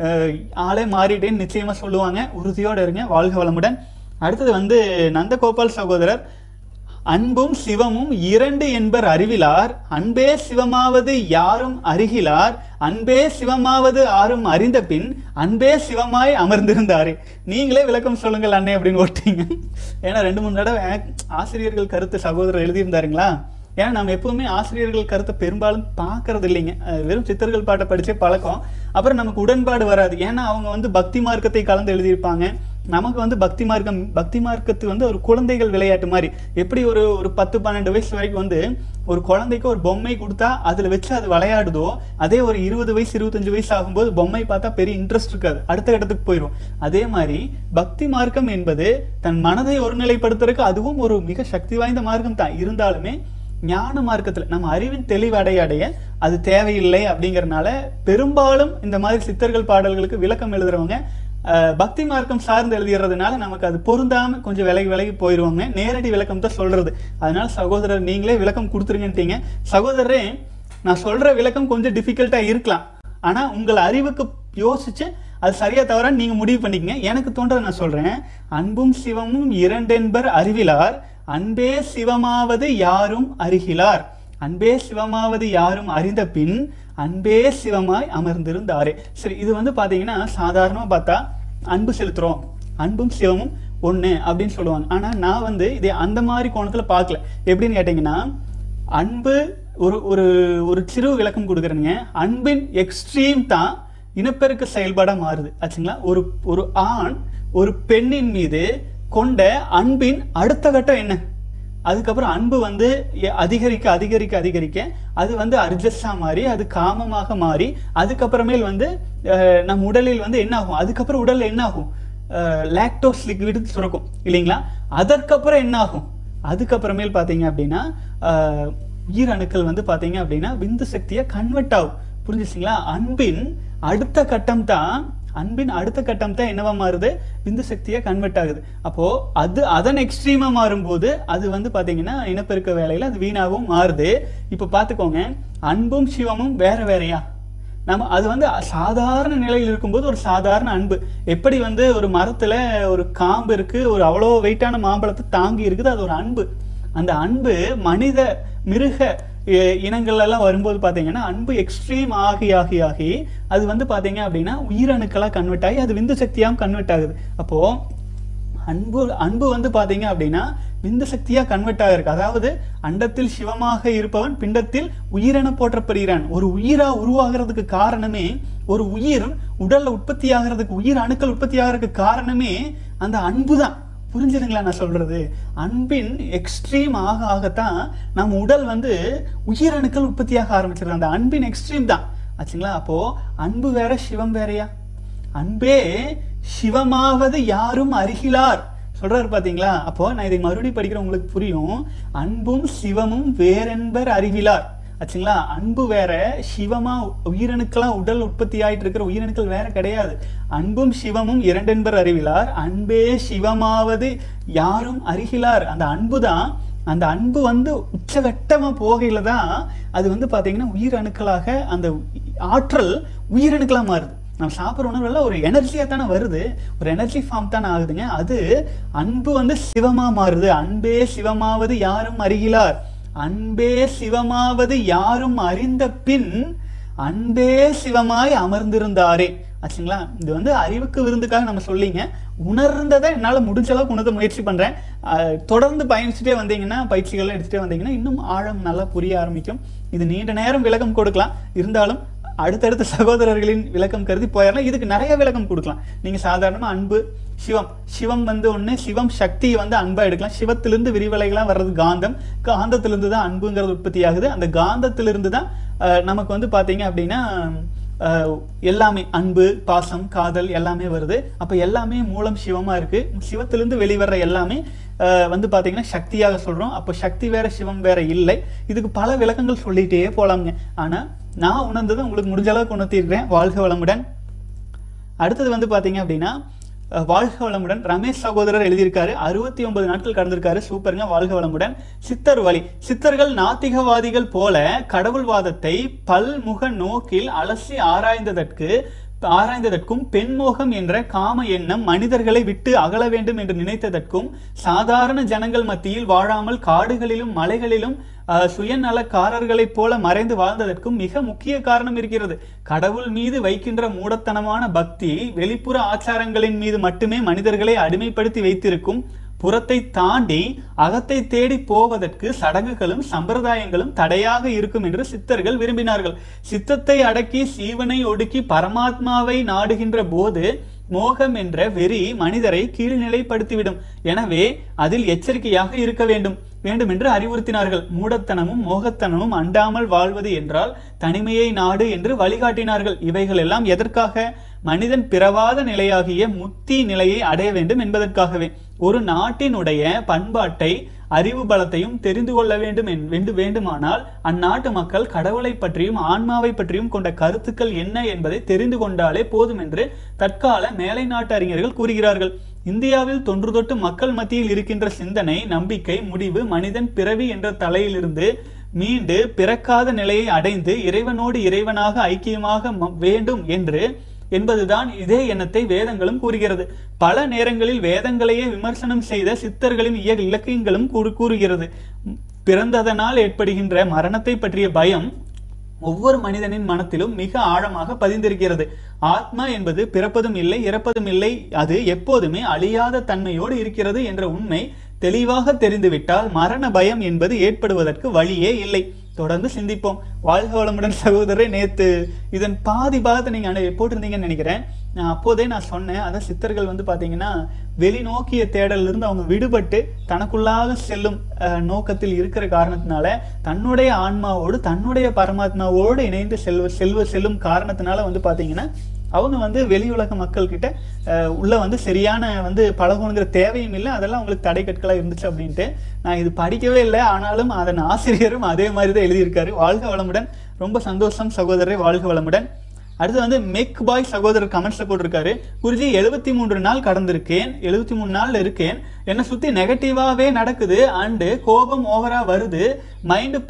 ஆளே மாறிட்டேன்னு நிச்சயமா சொல்லுவாங்க. உறுதியோட இருங்க. வாழ்க வளமுடன். அடுத்தது நந்தகோபால் சகோதரர், அன்பும் சிவமும் 2 என்பர் அறிவிலார், அன்பே சிவமாவது யாரும் அறிகிலார், அன்பே சிவமாவது ஆறும் அறிந்த பின் அன்பே சிவமாய் அமர்ந்திருந்தாரே. நீங்களே விளக்கம் சொல்லுங்கள் அண்ணே அப்படின்னு ஓட்டிங்க. ஏன்னா 2-3 தடவை ஆசிரியர்கள் கருத்து சகோதரர் எழுதியிருந்தாருங்களா. ஏன்னா நம்ம எப்பவுமே ஆசிரியர்கள் கருத்தை பெரும்பாலும் பார்க்கறது இல்லைங்க. வெறும் சித்தர்கள் பாட்டை படிச்சே பழக்கம். அப்புறம் நமக்கு உடன்பாடு வராது. ஏன்னா அவங்க பக்தி மார்க்கத்தை கலந்து எழுதியிருப்பாங்க. நமக்கு பக்தி மார்க்கத்து ஒரு குழந்தைகள் விளையாட்டு மாதிரி. எப்படி ஒரு 10-12 வயசு வரைக்கும் ஒரு குழந்தைக்கு ஒரு பொம்மை கொடுத்தா அதுல வச்சு அது விளையாடுதோ, அதே ஒரு 20 வயசு 25 வயசு ஆகும்போது பொம்மை பார்த்தா பெரிய இன்ட்ரெஸ்ட் இருக்காது, அடுத்த கட்டத்துக்கு போயிடும். அதே மாதிரி பக்தி மார்க்கம் என்பது தன் மனதை ஒருநிலைப்படுத்துறதுக்கு அதுவும் ஒரு மிக சக்தி வாய்ந்த மார்க்கம் தான். இருந்தாலுமே ஞான மார்க்கத்துல நம்ம அறிவின் தெளிவடைய அது தேவையில்லை. அப்படிங்கறதுனால பெரும்பாலும் இந்த மாதிரி சித்தர்கள் பாடல்களுக்கு விளக்கம் எழுதுறவங்க பக்தி மார்க்கம் சார்ந்து எழுதுறதுனால நமக்கு அது பொருந்தாம கொஞ்சம் விலகி போயிடுவாங்க. நேரடி விளக்கம் தான் சொல்றது. அதனால சகோதரர் நீங்களே விளக்கம் கொடுத்துருங்கன்ட்டீங்க. சகோதரரே, நான் சொல்ற விளக்கம் கொஞ்சம் டிஃபிகல்ட்டா இருக்கலாம். ஆனா உங்கள் அறிவுக்கு யோசிச்சு அது சரியா தவறான்னு நீங்க முடிவு பண்ணிக்கங்க. எனக்கு தோன்றதை நான் சொல்றேன். அன்பும் சிவமும் 2 என்பர் அறிவிலார், அன்பே சிவமாவது யாரும் அறிகிலார், அன்பே சிவமாவது யாரும் அறிந்த பின் அன்பே சிவமாய் அமர்ந்திருந்தாரே. சரி, இது பாத்தீங்கன்னா சாதாரணமா பார்த்தா அன்பு செலுத்துறோம், அன்பும் சிவமும் ஒண்ணு அப்படின்னு சொல்லுவாங்க. ஆனா நான் இதை அந்த மாதிரி கோணத்துல பார்க்கல. எப்படின்னு கேட்டீங்கன்னா, அன்பு ஒரு சிறு விளக்கம் கொடுக்குறேங்க. அன்பின் எக்ஸ்ட்ரீம் தான் இனப்பெருக்க செயல்பாடா மாறுது, ஆச்சுங்களா? ஒரு ஆண் ஒரு பெண்ணின் மீது கொண்ட அன்பின் அடுத்த கட்டம் என்ன? அதுக்கப்புறம் அன்பு அதிகரிக்க அதிகரிக்க அதிகரிக்க அது அர்ஜஸா மாறி அது காமமாக மாறி அதுக்கப்புறமேல் நம் உடலில் என்ன ஆகும்? அதுக்கப்புறம் உடல்ல என்ன ஆகும்? லாக்டோஸ் லிக்விட் சுரக்கும் இல்லைங்களா? அதற்கப்புறம் என்ன ஆகும்? அதுக்கப்புறமேல் பாத்தீங்க அப்படின்னா உயிரணுக்கள் பாத்தீங்க அப்படின்னா விந்து சக்தியா கன்வெர்ட் ஆகும். புரிஞ்சுச்சிங்களா? அன்பின் அடுத்த கட்டம் தான் என்னவா மாறுது? விந்து சக்தியா கன்வெர்ட் ஆகுது. அப்போ அதன் எக்ஸ்ட்ரீமா மாறும்போது அது பாத்தீங்கன்னா இனப்பெருக்க வேலையில அது வீணாகவும் மாறுது. இப்ப பாத்துக்கோங்க, அன்பும் சிவமும் வேறையா? நம்ம அது சாதாரண நிலையில் இருக்கும்போது ஒரு சாதாரண அன்பு. எப்படி ஒரு மரத்துல ஒரு காம்பு இருக்கு, ஒரு அவ்வளோ வெயிட்டான மாம்பழத்தை தாங்கி இருக்குது, அது ஒரு அன்பு. அந்த அன்பு மனித மிருக இனங்கள் எல்லாம் வரும்போது பாத்தீங்கன்னா அன்பு எக்ஸ்ட்ரீம் ஆகி அது பாத்தீங்க அப்படின்னா உயிரணுக்களா கன்வெர்ட் ஆகி அது விந்து சக்தியாகவும் கன்வெர்ட் ஆகுது. அப்போ அன்பு அன்பு வந்து பாத்தீங்க அப்படின்னா விந்து சக்தியா கன்வெர்ட் ஆகிருக்கு. அதாவது அண்டத்தில் சிவமாக இருப்பவன் பிண்டத்தில் உயிரென போற்றப்படுகிறான். ஒரு உயிரா உருவாகிறதுக்கு காரணமே, ஒரு உயிர் உடல்ல உற்பத்தி ஆகிறதுக்கு, உயிர் அணுக்கள் உற்பத்தி ஆகிறதுக்கு காரணமே அந்த அன்பு தான். புரிஞ்சுதுங்களா நான் சொல்றது? அன்பின் எக்ஸ்ட்ரீம் ஆக ஆகத்தான் நம்ம உடல் வந்து உயிரணுக்கள் உற்பத்தியாக ஆரம்பிச்சிருக்கு. அந்த அன்பின் எக்ஸ்ட்ரீம் தான் ஆச்சுங்களா. அப்போ அன்பு வேற சிவம் வேறையா? அன்பே சிவமாவது யாரும் அருகிலார் சொல்றாரு பாத்தீங்களா. அப்போ நான் இதை மறுபடியும் படிக்கிற உங்களுக்கு புரியும். அன்பும் சிவமும் வேறென்பர் அறிவிலார் ஆச்சுங்களா. அன்பு வேற, சிவமா உயிரணுக்களா உடல் உற்பத்தி ஆயிட்டு இருக்கிற உயிரணுக்கள் வேற கிடையாது. அன்பும் சிவமும் இரண்டென்பர் அறிவிலார், அன்பே சிவமாவது யாரும் அருகிலார். அந்த அன்பு தான், அந்த அன்பு வந்து உச்சகட்டமா போகையில தான் அது வந்து பாத்தீங்கன்னா உயிரணுக்களாக, அந்த ஆற்றல் உயிரணுக்களா மாறுது. நம்ம சாப்பிட்ற உணவுல ஒரு எனர்ஜியா தானே வருது, ஒரு எனர்ஜி ஃபார்ம் தானே ஆகுதுங்க. அது அன்பு வந்து சிவமா மாறுது. அன்பே சிவமாவது யாரும் அறிகிலார், அன்பே சிவமாவது யாரும் அறிந்த பின் அன்பே சிவமாய் அமர்ந்திருந்தாரே ஆச்சுங்களா. இது வந்து அறிவுக்கு விருந்துக்காக நம்ம சொல்லிங்க. உணர்ந்ததை என்னால் முடிஞ்ச அளவுக்கு உணர்த்த முயற்சி பண்றேன். தொடர்ந்து பயணிச்சுட்டே வந்தீங்கன்னா, பயிற்சிகளை எடுத்துட்டே வந்தீங்கன்னா இன்னும் ஆழம் நல்லா புரிய ஆரம்பிக்கும். இது நீண்ட நேரம் விளக்கம் கொடுக்கலாம், இருந்தாலும் அடுத்தடுத்த சகோதரர்களின் விளக்கம் கருதி போயிடலாம். இதுக்கு நிறைய விளக்கம் கொடுக்கலாம். நீங்க சாதாரணமா அன்பு சிவம், சிவம் வந்து ஒண்ணு, சிவம் சக்தியை வந்து அன்பா எடுக்கலாம். சிவத்திலிருந்து விரிவலைகளா வர்றது காந்தம், காந்தத்திலிருந்து தான் அன்புங்கிறது உற்பத்தி ஆகுது. அந்த காந்தத்திலிருந்து தான் நமக்கு வந்து பாத்தீங்க அப்படின்னா எல்லாமே அன்பு, பாசம், காதல் எல்லாமே வருது. அப்ப எல்லாமே மூலம் சிவமா இருக்கு. சிவத்திலிருந்து வெளிவர்ற எல்லாமே வந்து பாத்தீங்கன்னா சக்தியாக சொல்றோம். அப்போ சக்தி வேற சிவம் வேற இல்லை. இதுக்கு பல விளக்கங்கள் சொல்லிட்டே போலாங்க. ஆனா நான் உணர்ந்ததை உங்களுக்கு முடிஞ்ச அளவுக்கு உணர்த்திருக்கிறேன். வாழ்க வளமுடன். அடுத்தது வந்து பாத்தீங்க அப்படின்னா வாழ்க வளமுடன் ரமேஷ் சகோதரர் எழுதியிருக்காரு. 69 நாட்கள் கடந்திருக்காரு. சூப்பருங்க, வாழ்க வளமுடன். சித்தர் வழி. சித்தர்கள் நாத்திகவாதிகள் போல கடவுள்வாதத்தை பல்முக நோக்கில் அலசி ஆராய்ந்ததற்கும் பெண்மோகம் என்ற காம எண்ணம் மனிதர்களை விட்டு அகல வேண்டும் என்று நினைத்ததற்கும் சாதாரண ஜனங்கள் மத்தியில் வாழாமல் காடுகளிலும் மலைகளிலும் சுயநலக்காரர்களைப் போல மறைந்து வாழ்ந்ததற்கும் மிக முக்கிய காரணம் இருக்கிறது. கடவுள் மீது வைக்கின்ற மூடத்தனமான பக்தி வெளிப்புற ஆச்சாரங்களின் மீது மட்டுமே மனிதர்களை அடிமைப்படுத்தி வைத்திருக்கும். புறத்தை தாண்டி அகத்தை தேடி போவதற்கு சடங்குகளும் சம்பிரதாயங்களும் தடையாக இருக்கும் என்று சித்தர்கள் விரும்பினார்கள். சித்தத்தை அடக்கி சீவனை ஒடுக்கி பரமாத்மாவை நாடுகின்ற போது மோகம் என்ற வெறி மனிதரை கீழ்நிலைப்படுத்திவிடும். எனவே அதில் எச்சரிக்கையாக இருக்க வேண்டும் என்று அறிவுறுத்தினார்கள். மூடத்தனமும் மோகத்தனமும் அண்டாமல் வாழ்வது என்றால் தனிமையை நாடு என்று வழிகாட்டினார்கள். இவைகள் எல்லாம் எதற்காக? மனிதன் பிறவாத நிலையாகிய முக்தி நிலையை அடைய வேண்டும் என்பதற்காகவே. ஒரு நாட்டினுடைய பண்பாட்டை, அறிவு பலத்தையும் தெரிந்து கொள்ள வேண்டுமானால் அந்நாட்டு மக்கள் கடவுளை பற்றியும் ஆன்மாவை பற்றியும் கொண்ட கருத்துக்கள் என்ன என்பதை தெரிந்து கொண்டாலே போதும் என்று தற்கால மேலை நாட்டு அறிஞர்கள் கூறுகிறார்கள். இந்தியாவில் தொன்று தொட்டு மக்கள் மத்தியில் இருக்கின்ற சிந்தனை, நம்பிக்கை, முடிவு மனிதன் பிறவி என்ற தலையிலிருந்து மீண்டு பிறக்காத நிலையை அடைந்து இறைவனோடு இறைவனாக ஐக்கியமாக வேண்டும் என்பதுதான். இதே எண்ணத்தை வேதங்களும் கூறுகிறது. பல நேரங்களில் வேதங்களையே விமர்சனம் செய்த சித்தர்களின் இலக்கியங்களும் கூறுகிறது. பிறந்ததனால் ஏற்படுகின்ற மரணத்தை பற்றிய பயம் ஒவ்வொரு மனிதனின் மனத்திலும் மிக ஆழமாக பதிந்திருக்கிறது. ஆத்மா என்பது பிறப்பதும் இல்லை, இறப்பதும் இல்லை, அது எப்போதுமே அழியாத தன்மையோடு இருக்கிறது என்ற உண்மை தெளிவாக தெரிந்துவிட்டால் மரண பயம் என்பது ஏற்படுவதற்கு வழியே இல்லை. தொடர்ந்து சிந்திப்போம். வாழ்க வளமுடன் சகோதரரை. நேத்து இதன் பாதி பாகத்தை நீங்க போட்டிருந்தீங்கன்னு நினைக்கிறேன். அப்போதே நான் சொன்னேன், அதான் சித்தர்கள் வந்து பாத்தீங்கன்னா வெளிநோக்கிய தேடலிருந்து இருந்து அவங்க விடுபட்டு தனக்குள்ளாக செல்லும் நோக்கத்தில் இருக்கிற காரணத்தினால தன்னுடைய ஆன்மாவோடு தன்னுடைய பரமாத்மாவோடு இணைந்து செல்லும் காரணத்தினால வந்து பாத்தீங்கன்னா அவங்க வந்து வெளி உலக மக்கள் கிட்ட உள்ள வந்து சரியான வந்து பழகணுங்கிற தேவையும் இல்லை. அதெல்லாம் அவங்களுக்கு தடை கற்களா இருந்துச்சு அப்படின்ட்டு. நான் இது படிக்கவே இல்லை, ஆனாலும் அதன் ஆசிரியரும் அதே மாதிரி தான் எழுதியிருக்காரு. வாழ்க வளமுடன். ரொம்ப சந்தோஷம் சகோதரரை, வாழ்க வளமுடன். அடுத்து வந்து மெக் பாய் சகோதரர் கமெண்ட்ஸ்ல போட்டிருக்காரு. குருஜி 73 நாள் கடந்திருக்கேன், 73 நாள்ல இருக்கேன், என்னை சுத்தி நெகட்டிவாவே நடக்குது அண்டு கோபம் ஓவரா வருது, மைண்ட்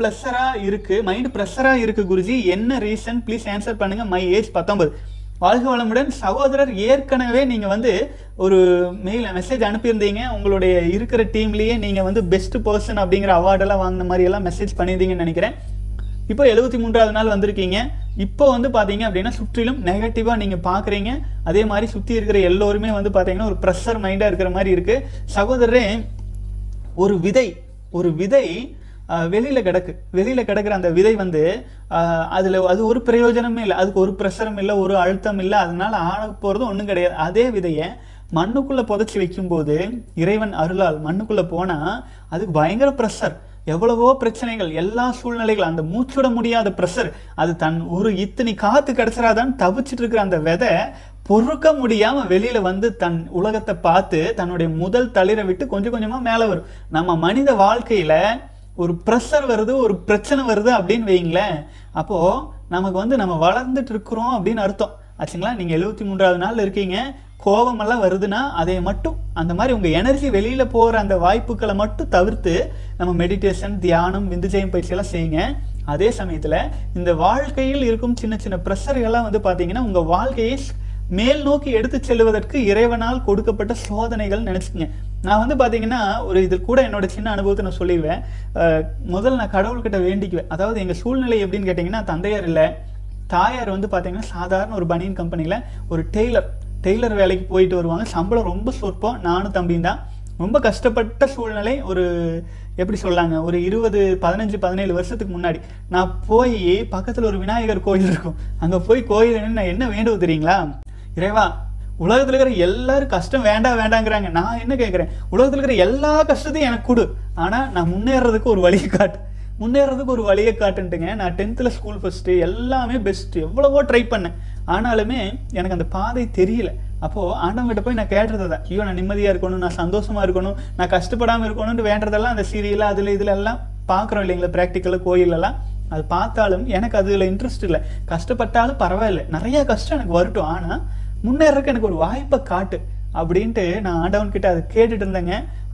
ப்ரெஷரா இருக்கு குருஜி, என்ன ரீசன் ப்ளீஸ் ஆன்சர் பண்ணுங்க, மை ஏஜ் 19. வாழ்க வளமுடன் சகோதரர். ஏற்கனவே நீங்க வந்து ஒரு மெசேஜ் அனுப்பியிருந்தீங்க. உங்களுடைய இருக்கிற டீம்லயே நீங்க வந்து பெஸ்ட் பர்சன் அப்படிங்கிற அவார்டெல்லாம் வாங்கின மாதிரி எல்லாம் மெசேஜ் பண்ணியிருந்தீங்கன்னு நினைக்கிறேன். இப்போ 73வது நாள் வந்திருக்கீங்க. இப்போ வந்து பாத்தீங்க அப்படின்னா சுற்றிலும் நெகட்டிவா நீங்க பாக்குறீங்க. அதே மாதிரி சுற்றி இருக்கிற எல்லோருமே வந்து பார்த்தீங்கன்னா ஒரு ப்ரெஷர் மைண்டாக இருக்கிற மாதிரி இருக்குது. சகோதரரே, ஒரு விதை வெளியில் கிடக்குற அந்த விதை வந்து அதில் அது ஒரு பிரயோஜனமே இல்லை, அதுக்கு ஒரு ப்ரெஷரும் இல்லை, ஒரு அழுத்தம் இல்லை, அதனால ஆக போகிறதும் ஒன்றும் கிடையாது. அதே விதையை மண்ணுக்குள்ளே புதைச்சி வைக்கும்போது இறைவன் அருளால் மண்ணுக்குள்ளே போனால் அதுக்கு பயங்கர ப்ரெஷர், எவ்வளவோ பிரச்சனைகள், எல்லா சூழ்நிலைகள், அந்த மூச்சுட முடியாத ப்ரெஷர், அது தன் ஒரு இத்தனை காற்று கிடச்சிடாதான் தவிச்சிட்டு இருக்கிற அந்த விதை பொறுக்க முடியாம வெளியில வந்து தன் உலகத்தை பார்த்து தன்னுடைய முதல் தளிரை விட்டு கொஞ்சம் கொஞ்சமா மேல வரும். நம்ம மனித வாழ்க்கையில ஒரு ப்ரெஷர் வருது, ஒரு பிரச்சனை வருது அப்படின்னு வைங்களேன், அப்போ நமக்கு வந்து நம்ம வளர்ந்துட்டு இருக்கிறோம் அப்படின்னு அர்த்தம் ஆச்சுங்களா. நீங்க 73வது நாள் இருக்கீங்க, கோபமெல்லாம் வருதுன்னா அதை மட்டும் அந்த மாதிரி உங்க எனர்ஜி வெளியில போற அந்த வாய்ப்புகளை மட்டும் தவிர்த்து நம்ம மெடிடேஷன், தியானம், விந்துஜயம் பயிற்சி எல்லாம் செய்யுங்க. அதே சமயத்துல இந்த வாழ்க்கையில் இருக்கும் சின்ன சின்ன ப்ரெஷர்கள்லாம் வந்து பாத்தீங்கன்னா உங்க வாழ்க்கையை மேல் நோக்கி எடுத்து செல்வதற்கு இறைவனால் கொடுக்கப்பட்ட சோதனைகள் நினைச்சுக்கங்க. நான் வந்து பாத்தீங்கன்னா ஒரு இது கூட என்னோட சின்ன அனுபவத்தை நான் சொல்லிடுவேன். முதல்ல நான் கடவுள்கிட்ட வேண்டிக்குவேன். அதாவது எங்க சூழ்நிலை எப்படின்னு கேட்டீங்கன்னா, தந்தையார் இல்லை, தாயார் வந்து பாத்தீங்கன்னா சாதாரண ஒரு பனியன் கம்பெனியில ஒரு டெய்லர் வேலைக்கு போயிட்டு வருவாங்க. சம்பளம் ரொம்ப சொற்பம். நானும் தம்பியும் தான். ரொம்ப கஷ்டப்பட்ட சூழ்நிலை. ஒரு எப்படி சொல்லாங்க, ஒரு 20, 15, 17 வருஷத்துக்கு முன்னாடி நான் போய் பக்கத்தில் ஒரு விநாயகர் கோயில் இருக்கும், அங்கே போய் கோயில் நான் என்ன வேண்டுவது தெரியுங்களா, இறைவா உலகத்தில் இருக்கிற எல்லாரும் கஷ்டம் வேண்டாங்கிறாங்க, நான் என்ன கேட்குறேன், உலகத்தில் இருக்கிற எல்லா கஷ்டத்தையும் எனக்கு கொடு, ஆனால் நான் முன்னேறதுக்கு ஒரு வழியை காட்டுன்ட்டுங்க. நான் 10th ஸ்கூல் ஃபஸ்ட்டு, எல்லாமே பெஸ்ட்டு, எவ்வளவோ ட்ரை பண்ணேன், ஆனாலுமே எனக்கு அந்த பாதை தெரியல. அப்போது ஆண்டவங்கிட்ட போய் நான் கேட்டுறது தான், ஐயோ நான் நிம்மதியாக இருக்கணும், நான் சந்தோஷமாக இருக்கணும், நான் கஷ்டப்படாமல் இருக்கணும்னு வேண்டதெல்லாம் அந்த சீரியல் அதில் இதில் எல்லாம் பார்க்குறோம் இல்லைங்களா, ப்ராக்டிக்கலாக கோயிலெல்லாம். அது பார்த்தாலும் எனக்கு அதில் இன்ட்ரெஸ்ட் இல்லை. கஷ்டப்பட்டாலும் பரவாயில்ல, நிறையா கஷ்டம் எனக்கு வரட்டும், ஆனால் முன்னேறதுக்கு எனக்கு ஒரு வாய்ப்பை காட்டு அப்படின்ட்டு நான் ஆண்டவன்கிட்ட அதை கேட்டுட்டு இருந்தேங்க.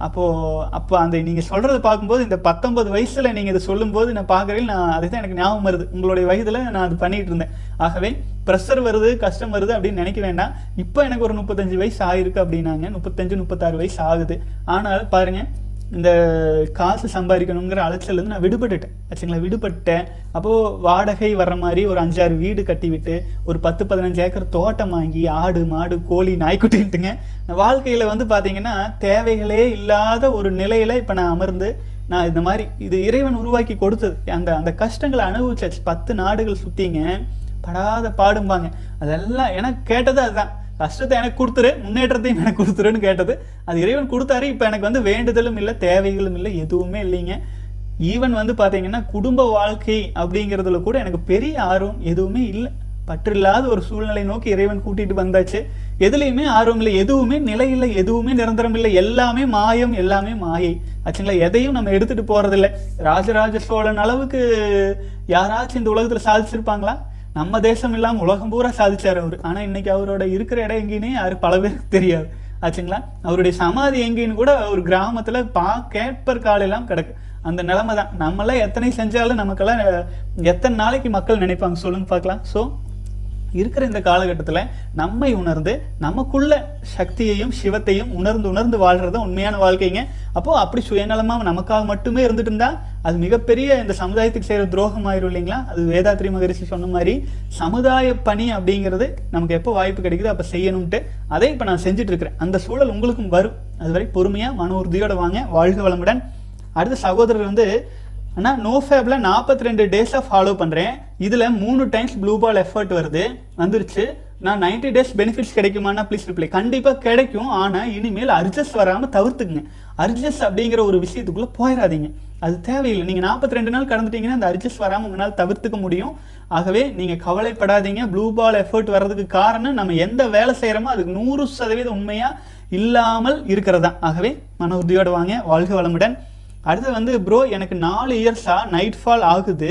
அப்போ அந்த நீங்கள் சொல்கிறத பார்க்கும்போது இந்த 19 வயசில் நீங்கள் இதை சொல்லும்போது நான் பார்க்குறேன், நான் அதை தான் எனக்கு ஞாபகம் வருது. உங்களுடைய வயதில் நான் அது பண்ணிகிட்டு இருந்தேன். ஆகவே ப்ரெஷர் வருது, கஷ்டம் வருது அப்படின்னு நினைக்க வேண்டாம். இப்போ எனக்கு ஒரு 35 வயசு ஆகிருக்கு அப்படின்னாங்க, 35, 36 வயசு ஆகுது. ஆனால் பாருங்கள், இந்த காசு சம்பாதிக்கணுங்கிற அலைச்சல் நான் விடுபட்டேன். அப்போது வாடகை வர்ற மாதிரி ஒரு 5-6 வீடு கட்டி விட்டு ஒரு 10-15 ஏக்கர் தோட்டம் வாங்கி ஆடு, மாடு, கோழி, நாய்க்குட்டின்ட்டுங்க வாழ்க்கையில் வந்து பார்த்தீங்கன்னா தேவைகளே இல்லாத ஒரு நிலையில் இப்போ நான் அமர்ந்து நான் இந்த மாதிரி இது இறைவன் உருவாக்கி கொடுத்தது. அந்த கஷ்டங்களை அனுபவிச்சாச்சு. 10 நாடுகள் சுற்றிங்க, படாத பாடும்பாங்க. அதெல்லாம் எனக்கு கேட்டது அதுதான், கஷ்டத்தை எனக்கு கொடுத்துரு, முன்னேற்றத்தையும் எனக்கு கொடுத்துருன்னு கேட்டது. அது இறைவன் கொடுத்தாரு. இப்போ எனக்கு வந்து வேண்டுதலும் இல்லை, தேவைகளும் இல்லை, எதுவுமே இல்லைங்க. ஈவன் வந்து பார்த்தீங்கன்னா குடும்ப வாழ்க்கை அப்படிங்கிறதுல கூட எனக்கு பெரிய ஆர்வம் எதுவுமே இல்லை. பற்றில்லாத ஒரு சூழ்நிலை நோக்கி இறைவன் கூட்டிட்டு வந்தாச்சு. எதுலையுமே ஆர்வம் இல்லை, எதுவுமே நிலை இல்லை, எதுவுமே நிரந்தரம் இல்லை, எல்லாமே மாயம், எல்லாமே மாயை ஆச்சுங்களா. எதையும் நம்ம எடுத்துட்டு போறதில்லை. ராஜராஜ சோழன் அளவுக்கு யாராச்சும் இந்த உலகத்துல சாதிச்சிருப்பாங்களா? நம்ம தேசம் இல்லாமல் உலகம் பூரா சாதிச்சார் அவர். ஆனால் இன்னைக்கு அவரோட இருக்கிற இடம் எங்கேன்னு யாரு பல பேருக்கு தெரியாது ஆச்சுங்களா. அவருடைய சமாதி எங்கேன்னு கூட ஒரு கிராமத்தில் கேட்பர் காலெல்லாம் கிடக்கு. அந்த நிலைமை தான். நம்மளாம் எத்தனை செஞ்சாலும் நமக்கெல்லாம் எத்தனை நாளைக்கு மக்கள் நினைப்பாங்க சொல்லுங்க பார்க்கலாம். ஸோ இருக்கிற இந்த காலகட்டத்தில் நம்மை உணர்ந்து நமக்குள்ள சக்தியையும் சிவத்தையும் உணர்ந்து வாழ்றது உண்மையான வாழ்க்கைங்க. அப்போது அப்படி சுயநலமாக நமக்காக மட்டுமே இருந்துட்டு இருந்தா அது மிகப்பெரிய இந்த சமுதாயத்துக்கு செய்கிற துரோகம் ஆயிரும் இல்லைங்களா. அது வேதாத்ரி மகரிஷி சொன்ன மாதிரி சமுதாய பணி அப்படிங்கிறது நமக்கு எப்போ வாய்ப்பு கிடைக்குது அப்போ செய்யணும்ட்டு அதை இப்போ நான் செஞ்சுட்டு இருக்கிறேன். அந்த சூழல் உங்களுக்கும் வரும். அதுவரை பொறுமையாக மன உறுதியோடு வாங்க. வாழ்க வளமுடன். அடுத்த சகோதரர் வந்து, ஆனால் நோஃபேப்ல 42 டேஸாக ஃபாலோ பண்ணுறேன், இதில் 3 டைம்ஸ் ப்ளூ பால் எஃபர்ட் வந்துருச்சு, நான் 90 டேஸ் பெனிஃபிட்ஸ் கிடைக்குமானா ப்ளீஸ் ரிப்ளை. கண்டிப்பாக கிடைக்கும், ஆனால் இனிமேல் அர்ஜஸ்ட் வராமல் தவிர்த்துக்குங்க. அர்ஜஸ்ட் அப்படிங்கிற ஒரு விஷயத்துக்குள்ளே போயிடாதீங்க, அது தேவையில்லை. நீங்கள் 42 நாள் கடந்துட்டீங்கன்னா அந்த அர்ஜஸ்ட் வராமல் உங்களால் தவிர்த்துக்க முடியும். ஆகவே நீங்கள் கவலைப்படாதீங்க. ப்ளூ பால் எஃபர்ட் வர்றதுக்கு காரணம் நம்ம எந்த வேலை செய்கிறோமோ அதுக்கு 100% உண்மையாக இல்லாமல் இருக்கிறதா. ஆகவே மன உறுதியோடு வாங்க. வாழ்க வளமுடன். அடுத்து வந்து, ப்ரோ எனக்கு 4 இயர்ஸாக நைட் ஃபால் ஆகுது,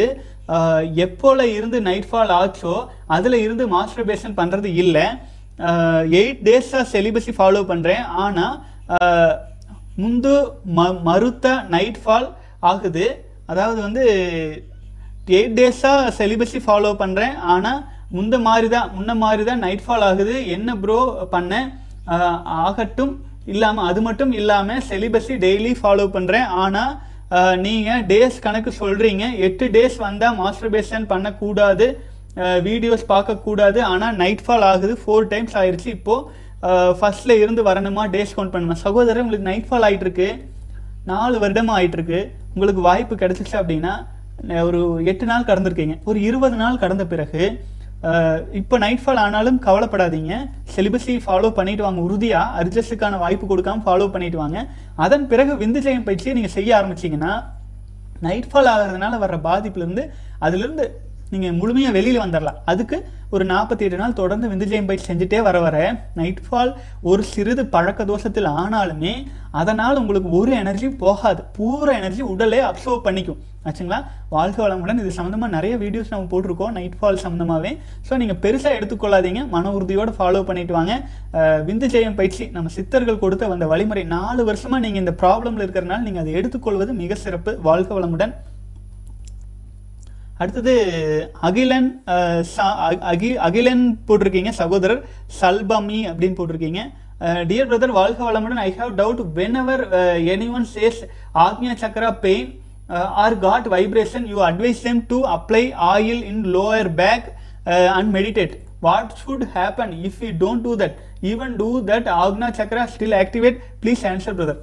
எப்போல இருந்து நைட் ஃபால் ஆச்சோ அதில் இருந்து மாஸ்டர்பேஷன் பண்ணுறது இல்லை. 8 டேஸாக செலிபஸி ஃபாலோ பண்ணுறேன், ஆனால் மறுத்த நைட் ஃபால் ஆகுது. அதாவது வந்து 8 டேஸாக செலிபஸி ஃபாலோ பண்ணுறேன், ஆனால் முன்ன மாதிரி தான் நைட் ஃபால் ஆகுது. என்ன ப்ரோ பண்ண? ஆகட்டும் இல்லாமல் அது மட்டும் இல்லாமல் செலிபஸி டெய்லி ஃபாலோ பண்ணுறேன், ஆனால் நீங்கள் டேஸ் கணக்கு சொல்கிறீங்க, 8 டேஸ் வந்தால் மாஸ்டர்பேஷன் பண்ணக்கூடாது வீடியோஸ் பார்க்கக்கூடாது, ஆனால் நைட் ஃபால் ஆகுது, 4 டைம்ஸ் ஆயிடுச்சு, இப்போது ஃபர்ஸ்ட்ல இருந்து வரணுமா, டேஸ் கவுண்ட் பண்ணுமா? சகோதரர், உங்களுக்கு நைட் ஃபால் ஆகிட்டு இருக்கு, 4 வருடமாக ஆகிட்டுருக்கு. உங்களுக்கு வாய்ப்பு கிடைச்சிச்சு அப்படின்னா ஒரு 8 நாள் கடந்திருக்கீங்க, ஒரு 20 நாள் கடந்த பிறகு இப்போ நைட் ஃபால் ஆனாலும் கவலைப்படாதீங்க. சிலிபஸை ஃபாலோ பண்ணிட்டு வாங்க, உறுதியாக அட்ஜஸ்டுக்கான வாய்ப்பு கொடுக்காம ஃபாலோ பண்ணிட்டு வாங்க. அதன் பிறகு விந்துஜயம் பயிற்சியை நீங்கள் செய்ய ஆரம்பிச்சிங்கன்னா நைட் ஃபால் ஆகிறதுனால வர்ற பாதிப்புலேருந்து அதிலிருந்து நீங்கள் முழுமையாக வெளியில் வந்துடலாம். அதுக்கு ஒரு 48 நாள் தொடர்ந்து விந்துஜயம் பயிற்சி செஞ்சுட்டே வர நைட் ஃபால் ஒரு சிறிது பழக்க தோஷத்தில் ஆனாலுமே அதனால் உங்களுக்கு ஒரு எனர்ஜி போகாது, பூரா எனர்ஜி உடலே அப்சர்வ் பண்ணிக்கும். ஆச்சுங்களா? வாழ்க வளமுடன். இது சம்மந்தமாக நிறைய வீடியோஸ் நம்ம போட்டிருக்கோம் நைட் ஃபால் சம்மந்தமாகவே. ஸோ நீங்கள் பெருசாக எடுத்துக்கொள்ளாதீங்க, மன உறுதியோடு ஃபாலோ பண்ணிட்டு வாங்க. விந்துஜயம் பயிற்சி நம்ம சித்தர்கள் கொடுத்த அந்த வழிமுறை 4 வருஷமாக நீங்கள் இந்த ப்ராப்ளமில் இருக்கிறனால நீங்கள் அதை எடுத்துக்கொள்வது மிக சிறப்பு. வாழ்க வளமுடன். அடுத்தது அகிலன் போட்டிருக்கீங்க, சகோதரர் சல்பமி அப்படின்னு போட்டிருக்கீங்க. டியர் பிரதர், வாழ்க வளமுடன். I have doubt whenever anyone says ajna chakra pain or got vibration, you advise them to apply oil in lower back and meditate. What should happen if we don't do that? Even do that, ajna chakra still activate? Please answer brother.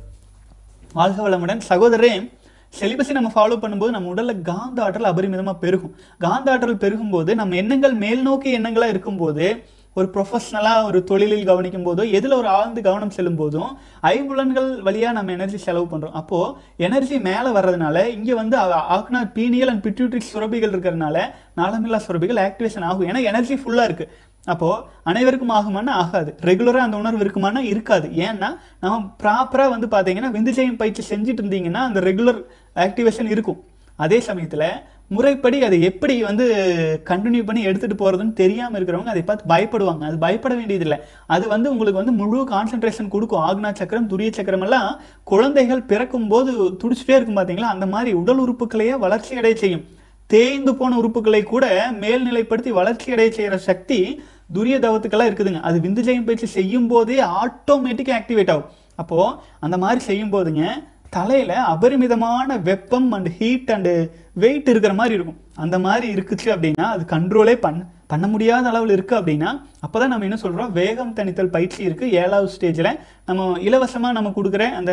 வாழ்க வளமுடன். சகோதரே, சிலிபஸை நம்ம follow பண்ணும்போது நம்ம உடலில் காந்த ஆற்றல் அபரிமிதமாக பெருகும். காந்த ஆற்றல் பெருகும்போது நம்ம எண்ணங்கள் மேல் நோக்கி எண்ணங்களாக இருக்கும்போது, ஒரு ப்ரொஃபஷ்னலாக ஒரு தொழிலில் கவனிக்கும் போதோ எதில் ஒரு ஆழ்ந்து கவனம் செல்லும் போதும் ஐம்புலன்கள் வழியாக நம்ம எனர்ஜி செலவு பண்ணுறோம். அப்போது எனர்ஜி மேலே வர்றதுனால இங்கே வந்து ஆக்னா பீனியல் அண்ட் பிட்யூட்டரி சுரபிகள் இருக்கிறதுனால நாளமில்லா சுரபிகள் ஆக்டிவேஷன் ஆகும். ஏன்னா எனர்ஜி ஃபுல்லாக இருக்குது. அப்போது அனைவருக்கும் ஆகுமானா ஆகாது, ரெகுலராக அந்த உணர்வு இருக்குமானா இருக்காது. ஏன்னா நம்ம ப்ராப்பராக வந்து பார்த்தீங்கன்னா விந்துஜயம் பயிற்சி செஞ்சுட்டு இருந்தீங்கன்னா அந்த ரெகுலர் ஆக்டிவேஷன் இருக்கும். அதே சமயத்தில் முறைப்படி அதை எப்படி வந்து கண்டினியூ பண்ணி எடுத்துகிட்டு போகிறதுன்னு தெரியாமல் இருக்கிறவங்க அதை பார்த்து பயப்படுவாங்க. அது பயப்பட வேண்டியதில்லை. அது வந்து உங்களுக்கு வந்து முழு கான்சன்ட்ரேஷன் கொடுக்கும். ஆக்னா சக்கரம், துரிய சக்கரம் எல்லாம் குழந்தைகள் பிறக்கும் போது துடிச்சுட்டே இருக்கும் பார்த்தீங்களா, அந்த மாதிரி உடல் உறுப்புகளையே வளர்ச்சி அடைய செய்யும். தேய்ந்து போன உறுப்புகளை கூட மேல்நிலைப்படுத்தி வளர்ச்சி அடைய செய்கிற சக்தி துரிய தவத்துக்கெல்லாம் இருக்குதுங்க. அது விந்துஜயம் பயிற்சி செய்யும் போதே ஆட்டோமேட்டிக்காக ஆக்டிவேட் ஆகும். அப்போது அந்த மாதிரி செய்யும் போதுங்க தலையில் அபரிமிதமான வெப்பம் அண்ட் ஹீட் அண்டு வெயிட் இருக்கிற மாதிரி இருக்கும். அந்த மாதிரி இருக்குச்சு அப்படின்னா அது கண்ட்ரோலே பண்ண முடியாத அளவில் இருக்குது அப்படின்னா அப்போ தான் நம்ம என்ன சொல்கிறோம், வேகம் தணித்தல் பயிற்சி இருக்குது 7வது ஸ்டேஜில் நம்ம இலவசமாக நம்ம கொடுக்குற அந்த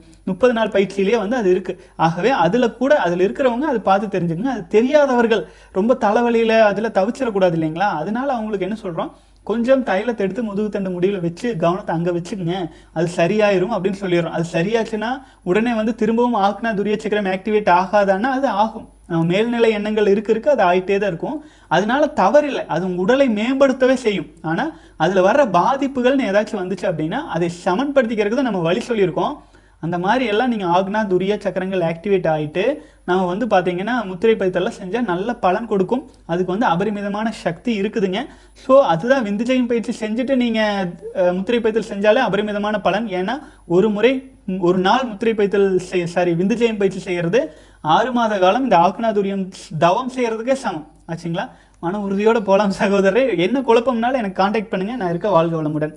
30 நாள் பயிற்சியிலேயே வந்து அது இருக்குது. ஆகவே அதில் இருக்கிறவங்க அதை பார்த்து தெரிஞ்சுக்கங்க. அது தெரியாதவர்கள் ரொம்ப தலைவலியில் அதில் தவிச்சிடக்கூடாது இல்லைங்களா? அதனால அவங்களுக்கு என்ன சொல்கிறோம், கொஞ்சம் தைலத்தை எடுத்து முதுகு தண்டு முடிவில் வச்சு கவனத்தை அங்கே வச்சுக்கோங்க, அது சரியாயிரும் அப்படின்னு சொல்லிடுறோம். அது சரியாச்சுன்னா உடனே வந்து திரும்பவும் ஆக்னா துரிய சக்கரம் ஆக்டிவேட் ஆகாதான்னா அது ஆகும். மேல்நிலை எண்ணங்கள் இருக்க அது ஆகிட்டே தான் இருக்கும். அதனால தவறில்லை, அது உங்கள் உடலை மேம்படுத்தவே செய்யும். ஆனால் அதில் வர்ற பாதிப்புகள்னு ஏதாச்சும் வந்துச்சு அப்படின்னா அதை சமன்படுத்திக்கிறதுக்கு தான் நம்ம வழி சொல்லியிருக்கோம். அந்த மாதிரி எல்லாம் நீங்கள் ஆக்னா துரிய சக்கரங்கள் ஆக்டிவேட் ஆகிட்டு நம்ம வந்து பார்த்தீங்கன்னா முத்திரை பயிற்சியெல்லாம் செஞ்சால் நல்ல பலன் கொடுக்கும். அதுக்கு வந்து அபரிமிதமான சக்தி இருக்குதுங்க. ஸோ அதுதான் விந்துஜயம் பயிற்சி செஞ்சுட்டு நீங்கள் முத்திரை பயிற்சி செஞ்சாலே அபரிமிதமான பலன். ஏன்னா ஒரு நாள் முத்திரை பயிற்சி விந்துஜயம் பயிற்சி செய்கிறது 6 மாத காலம் இந்த ஆக்னா துரியம் தவம் செய்கிறதுக்கே சமம். ஆச்சுங்களா? மன உறுதியோடு போகலாம் சகோதரர். என்ன குழப்பம்னாலும் எனக்கு கான்டாக்ட் பண்ணுங்கள், நான் இருக்க. வாழ்க வளமுடன்.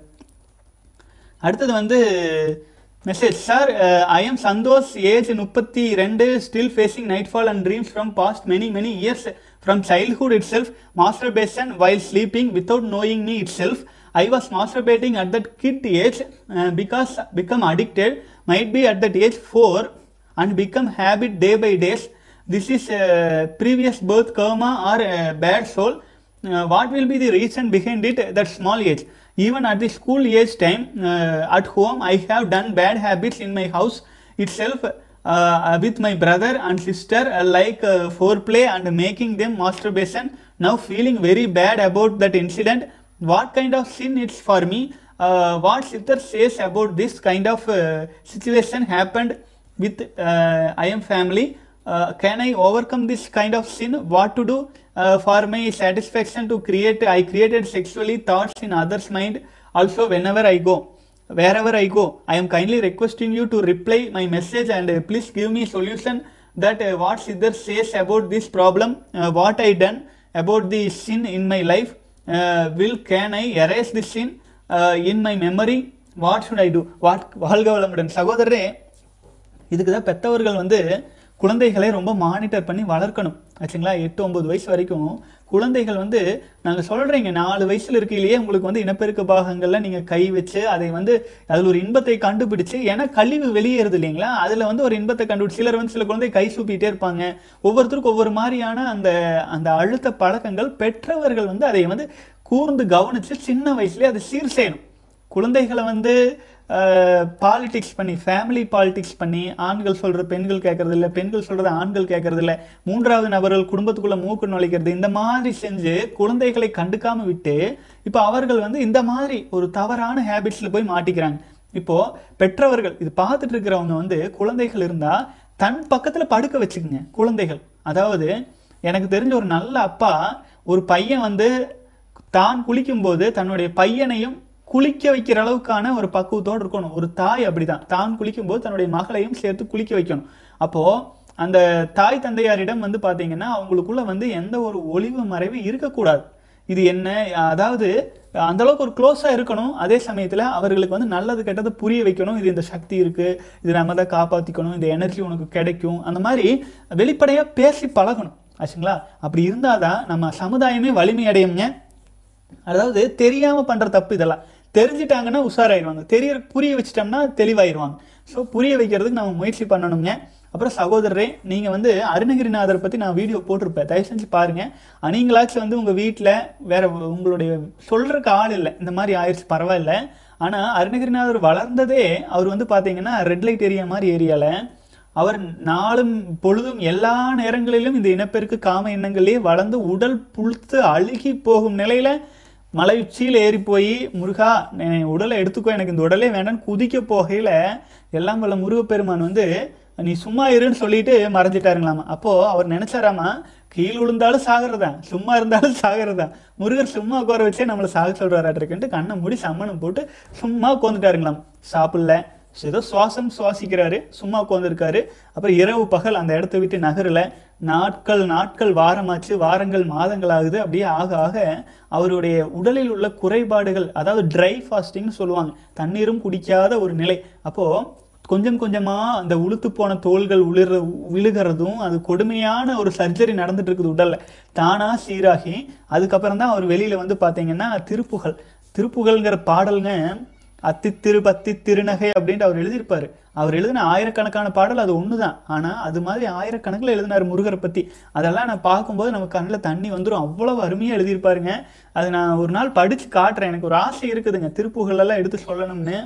அடுத்தது வந்து message. Sir, I am Santosh, age 32, still facing nightfall and dreams from past many years. From childhood itself, masturbation while sleeping without knowing me itself. I was masturbating at that kid age because become addicted, might be at that age 4 and become habit day by day. This is previous birth karma or bad soul. What will be the reason behind it? That small age. Even at the school age time, at home, I have done bad habits in my house itself with my brother and sister, like foreplay and making them masturbation. Now feeling very bad about that incident. What kind of sin it's for me? What Siddhar says about this kind of situation happened with I am family? Can I overcome this kind of sin? What to do for my satisfaction to create? I created sexually thoughts in others' mind also whenever I go, wherever I go. I am kindly requesting you to reply my message and please give me solution that what Siddhar says about this problem, what I done about the sin in my life. Can I erase this sin in my memory? What should I do? வாழ்க வளமுடன். சகோதரரே, இதுக்கு தான் பெற்றவர்கள் வந்து குழந்தைகளை ரொம்ப monitor பண்ணி வளர்க்கணும் ஆச்சுங்களா. 8-9 வயசு வரைக்கும் குழந்தைகள் வந்து நாங்கள் சொல்கிறீங்க 4 வயசுல இருக்கையிலேயே உங்களுக்கு வந்து இனப்பெருக்க பாகங்களில் நீங்கள் கை வச்சு அதை வந்து அதில் ஒரு இன்பத்தை கண்டுபிடிச்சு, ஏன்னா கழிவு வெளியேறுது இல்லைங்களா, அதில் வந்து ஒரு இன்பத்தை கண்டுபிடிச்சு சிலர் வந்து சில குழந்தை கை சூப்பிட்டே இருப்பாங்க. ஒவ்வொருத்தருக்கும் ஒவ்வொரு மாதிரியான அந்த அழுத்த பழக்கங்கள் பெற்றவர்கள் வந்து அதை வந்து கூர்ந்து கவனித்து சின்ன வயசுலேயே அதை சீர் செய்யணும். குழந்தைகளை வந்து பாலிடிக்ஸ் பண்ணி, ஃபேமிலி பாலிடிக்ஸ் பண்ணி, ஆண்கள் சொல்கிற பெண்கள் கேட்கறது இல்லை, பெண்கள் சொல்கிறத ஆண்கள் கேட்கறது இல்லை, 3வது நபர்கள் குடும்பத்துக்குள்ளே மூக்கு நுழைக்கிறது, இந்த மாதிரி செஞ்சு குழந்தைகளை கண்டுக்காமல் விட்டு இப்போ அவர்கள் வந்து இந்த மாதிரி ஒரு தவறான ஹேபிட்ஸில் போய் மாட்டிக்கிறாங்க. இப்போது பெற்றவர்கள் இது பார்த்துட்டு இருக்கிறவங்க வந்து குழந்தைகள் இருந்தால் தன் பக்கத்தில் படுக்க வச்சுக்குங்க குழந்தைகள். அதாவது எனக்கு தெரிஞ்ச ஒரு நல்ல அப்பா, ஒரு பையன் வந்து தான் குளிக்கும்போது தன்னுடைய பையனையும் குளிக்க வைக்கிற அளவுக்கான ஒரு பக்குவத்தோடு இருக்கணும். ஒரு தாய் அப்படிதான், தான் குளிக்கும்போது தன்னுடைய மகளையும் சேர்த்து குளிக்க வைக்கணும். அப்போது அந்த தாய் தந்தையாரிடம் வந்து பார்த்தீங்கன்னா அவங்களுக்குள்ள வந்து எந்த ஒரு ஒளிவு மறைவு இருக்கக்கூடாது. இது என்ன, அதாவது அந்த அளவுக்கு ஒரு க்ளோஸாக இருக்கணும். அதே சமயத்தில் அவர்களுக்கு வந்து நல்லது கெட்டது புரிய வைக்கணும். இது இந்த சக்தி இருக்குது, இது நம்ம தான் காப்பாற்றிக்கணும், இந்த எனர்ஜி உனக்கு கிடைக்கும், அந்த மாதிரி வெளிப்படையாக பேசி பழகணும் ஆச்சுங்களா. அப்படி இருந்தால் தான் நம்ம சமுதாயமே வலிமை அடையுங்க. அதாவது தெரியாமல் பண்ணுற தப்பு இதெல்லாம், தெரிஞ்சிட்டாங்கன்னா உஷாராயிருவாங்க, புரிய வச்சிட்டோம்னா தெளிவாயிருவாங்க. ஸோ புரிய வைக்கிறதுக்கு நம்ம முயற்சி பண்ணணுங்க. அப்புறம் சகோதரரே, நீங்கள் வந்து அருணகிரிநாதரை பற்றி நான் வீடியோ போட்டிருப்பேன், தயவு செஞ்சு பாருங்கள். நீங்களாச்சும் வந்து உங்கள் வீட்டில் வேற உங்களுடைய சொல்கிறதுக்கு ஆள் இல்லை, இந்த மாதிரி ஆயிடுச்சு பரவாயில்ல. ஆனால் அருணகிரிநாதர் வளர்ந்ததே அவர் வந்து பார்த்தீங்கன்னா ரெட் லைட் ஏரியா மாதிரி ஏரியாவில் அவர் நாளும் பொழுதும் எல்லா நேரங்களிலும் இந்த இனப்பெருக்கு காம எண்ணங்களே வளர்ந்து உடல் புழுத்து அழுகி போகும் நிலையில் மலை உச்சியில் ஏறி போய் முருகா உடலை எடுத்துக்கோ, எனக்கு இந்த உடலே வேண்டான்னு குதிக்க போகையில் எல்லாம் வல்ல முருகப்பெருமான் வந்து நீ சும்மா இருன்னு சொல்லிட்டு மறைஞ்சிட்டாருங்களாமா. அப்போது அவர் நினைச்சாராமா, கீழ் விழுந்தாலும் சாகிறதான், சும்மா இருந்தாலும் சாகிறதான், முருகர் சும்மா உட்கார வச்சே நம்மளை சாக சொல்கிறாருக்குன்ட்டு கண்ணை மூடி சம்மணம் போட்டு சும்மா உட்காந்துட்டாருங்களாம். சாப்பிடல, ஏதோ சுவாசம் சுவாசிக்கிறாரு, சும்மா உட்காந்துருக்காரு. அப்புறம் இரவு பகல் அந்த இடத்த விட்டு நகரில் நாட்கள் வாரமாச்சு, வாரங்கள் மாதங்கள் ஆகுது. அப்படியே ஆக ஆக அவருடைய உடலில் உள்ள குறைபாடுகள், அதாவது ட்ரை ஃபாஸ்டிங்னு சொல்லுவாங்க, தண்ணீரும் குடிக்காத ஒரு நிலை. அப்போது கொஞ்சம் கொஞ்சமாக அந்த உளுத்து போன தோள்கள் விழுகிறதும், அது கொடுமையான ஒரு சர்ஜரி நடந்துட்டு இருக்குது உடலில், தானாக சீராகி அதுக்கப்புறம் தான் அவர் வெளியில் வந்து பார்த்தீங்கன்னா திருப்புகள்ங்கிற பாடல்ங்க, அத்தித்திரு பத்தி திருநகை அப்படின்ட்டு அவர் எழுதியிருப்பார். அவர் எழுதின ஆயிரக்கணக்கான பாடல் அது ஒன்று தான், ஆனால் அது மாதிரி ஆயிரக்கணக்கில் எழுதினார் முருகரை பற்றி. அதெல்லாம் நான் பார்க்கும்போது நம்ம கண்ணில் தண்ணி வந்துடும், அவ்வளவு அருமையாக எழுதியிருப்பாருங்க. அது நான் ஒரு நாள் படித்து காட்டுறேன், எனக்கு ஒரு ஆசை இருக்குதுங்க திருப்புகளெல்லாம் எடுத்து சொல்லணும்னு.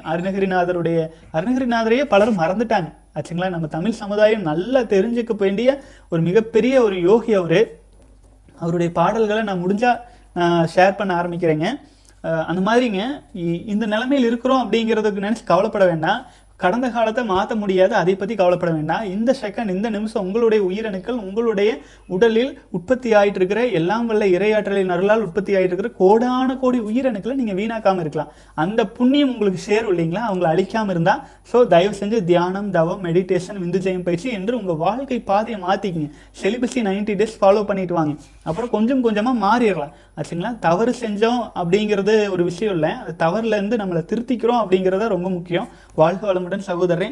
அருணகிரிநாதரையே பலரும் மறந்துட்டாங்க ஆச்சுங்களா. நம்ம தமிழ் சமுதாயம் நல்லா தெரிஞ்சுக்க வேண்டிய ஒரு மிகப்பெரிய ஒரு யோகி அவர். அவருடைய பாடல்களை நான் முடிஞ்சால் ஷேர் பண்ண ஆரம்பிக்கிறேங்க. அந்த மாதிரிங்க இந்த நிலைமையில் இருக்கிறோம் அப்படிங்கிறதுக்கு நினச்சி கவலைப்பட வேண்டாம். கடந்த காலத்தை மாற்ற முடியாது, அதை பற்றி கவலைப்பட வேண்டாம். இந்த செகண்ட், இந்த நிமிஷம் உங்களுடைய உயிரணுக்கள் உங்களுடைய உடலில் உற்பத்தி ஆகிட்டு இருக்கிற, எல்லாம் வல்ல இறையாற்றலின் அருளால் உற்பத்தி ஆகிட்டு இருக்கிற கோடான கோடி உயிரணுக்களை நீங்கள் வீணாக்காமல் இருக்கலாம். அந்த புண்ணியம் உங்களுக்கு சேரும் இல்லைங்களா, அவங்களை அழிக்காமல் இருந்தால். ஸோ தயவு செஞ்சு தியானம், தவம், மெடிடேஷன், விந்து ஜெயம் பயிற்சி என்று உங்கள் வாழ்க்கை பாதையை மாற்றிக்கிங்க. செலிபஸி 90 days ஃபாலோ பண்ணிட்டு வாங்க. அப்புறம் கொஞ்சம் கொஞ்சமாக மாறிடலாம் ஆச்சுங்களா. தவறு செஞ்சோம் அப்படிங்கிறது ஒரு விஷயம் இல்லை, அது தவறுலேருந்து நம்மளை திருத்திக்கிறோம் அப்படிங்கிறத ரொம்ப முக்கியம். வாழ்க வளமுடன் சகோதரரே.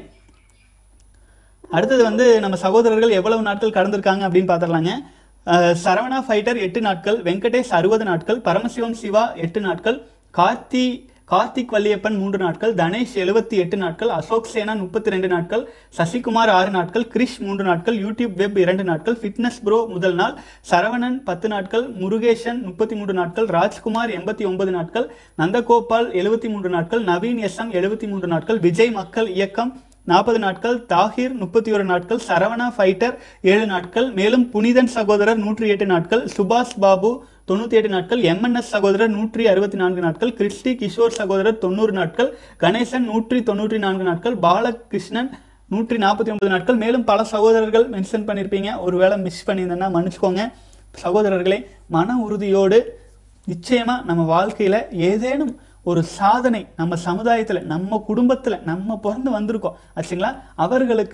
அடுத்தது வந்து நம்ம சகோதரர்கள் எவ்வளவு நாட்கள் கடந்திருக்காங்க அப்படின்னு பார்த்துடலாங்க. சரவணா ஃபைட்டர் 8 நாட்கள், வெங்கடேஷ் 60 நாட்கள், பரமசிவம் சிவா 8 நாட்கள், கார்த்திக் வல்லியப்பன் 3 நாட்கள், தனேஷ் 78 நாட்கள், அசோக் சேனா 32 நாட்கள், சசிகுமார் 6 நாட்கள், கிரிஷ் 3 நாட்கள், யூடியூப் வெப் 2 நாட்கள், ஃபிட்னஸ் ப்ரோ முதல் நாள், சரவணன் 10 நாட்கள், முருகேசன் 33 நாட்கள், ராஜ்குமார் 89 நாட்கள், நந்தகோபால் 73 நாட்கள், நவீன் எஸ்எம் 73 நாட்கள், விஜய் மக்கள் இயக்கம் 40 நாட்கள், தாகிர் 31 நாட்கள், சரவணா ஃபைட்டர் 7 நாட்கள், மேலும் புனிதன் சகோதரர் 108 நாட்கள், சுபாஷ் பாபு 98 நாட்கள், எம்என்எஸ் சகோதரர் 164 நாட்கள், கிறிஸ்டி கிஷோர் சகோதரர் 90 நாட்கள், கணேசன் 194 நாட்கள், பாலகிருஷ்ணன் 149 நாட்கள். மேலும் பல சகோதரர்கள் மென்ஷன் பண்ணியிருப்பீங்க, ஒருவேளை மிஸ் பண்ணியிருந்தேன்னா மன்னிச்சுக்கோங்க. சகோதரர்களே, மன உறுதியோடு நிச்சயமாக நம்ம வாழ்க்கையில் ஏதேனும் ஒரு சாதனை நம்ம சமுதாயத்தில், நம்ம குடும்பத்தில் நம்ம பிறந்து வந்திருக்கோம் ஆச்சுங்களா, அவர்களுக்கு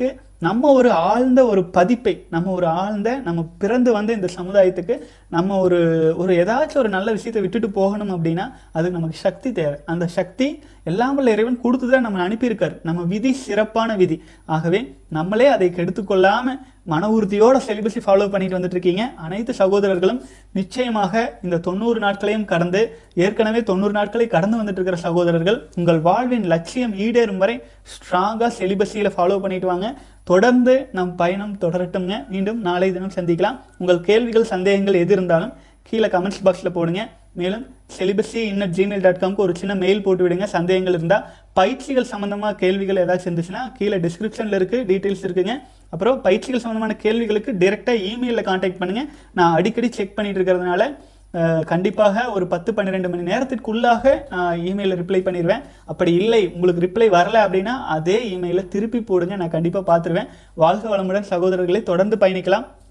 நம்ம ஒரு ஆழ்ந்த ஒரு பதிப்பை, நம்ம பிறந்து வந்த இந்த சமுதாயத்துக்கு நம்ம ஒரு ஏதாச்சும் ஒரு நல்ல விஷயத்தை விட்டுட்டு போகணும் அப்படின்னா அதுக்கு நமக்கு சக்தி தேவை. அந்த சக்தி எல்லாம் வல்ல இறைவன் கொடுத்துதான் நம்ம அனுப்பியிருக்காரு. நம்ம விதி சிறப்பான விதி. ஆகவே நம்மளே அதை கெடுத்துக்கொள்ளாம மன உறுதியோட சிலிபஸை ஃபாலோ பண்ணிட்டு வந்துட்டு இருக்கீங்க. அனைத்து சகோதரர்களும் நிச்சயமாக இந்த 90 நாட்களையும் கடந்து, ஏற்கனவே 90 நாட்களை கடந்து வந்துட்டு இருக்கிற சகோதரர்கள் உங்கள் வாழ்வின் லட்சியம் ஈடேறும் வரை ஸ்ட்ராங்கா சிலிபஸில ஃபாலோ பண்ணிட்டு வாங்க. தொடர்ந்து நம் பயணம் தொடரட்டுங்க. மீண்டும் நாளை தினம் சந்திக்கலாம். உங்கள் கேள்விகள் சந்தேகங்கள் எது இருந்தாலும் கீழே கமெண்ட்ஸ் பாக்ஸில் போடுங்க. மேலும் celibacy@gmail.com ஒரு சின்ன மெயில் போட்டு விடுங்க. சந்தேகங்கள் இருந்தால், பயிற்சிகள் சம்பந்தமாக கேள்விகள் ஏதாச்சும் இருந்துச்சுன்னா கீழே டிஸ்கிரிப்ஷனில் இருக்குது, டீட்டெயில்ஸ் இருக்குங்க. அப்புறம் பயிற்சிகள் சம்பந்தமான கேள்விகளுக்கு டைரெக்டாக இமெயிலில் கான்டாக்ட் பண்ணுங்கள். நான் அடிக்கடி செக் பண்ணிட்டு இருக்கிறதுனால கண்டிப்பாக ஒரு 10-12 மணி நேரத்திற்குள்ளாக நான் இமெயிலில் ரிப்ளை பண்ணிடுவேன். அப்படி இல்லை உங்களுக்கு ரிப்ளை வரல அப்படின்னா அதே இமெயிலை திருப்பி போடுங்க, நான் கண்டிப்பாக பார்த்துருவேன். வாழ்க வளமுடன் சகோதரர்களை, தொடர்ந்து பயணிக்கலாம்.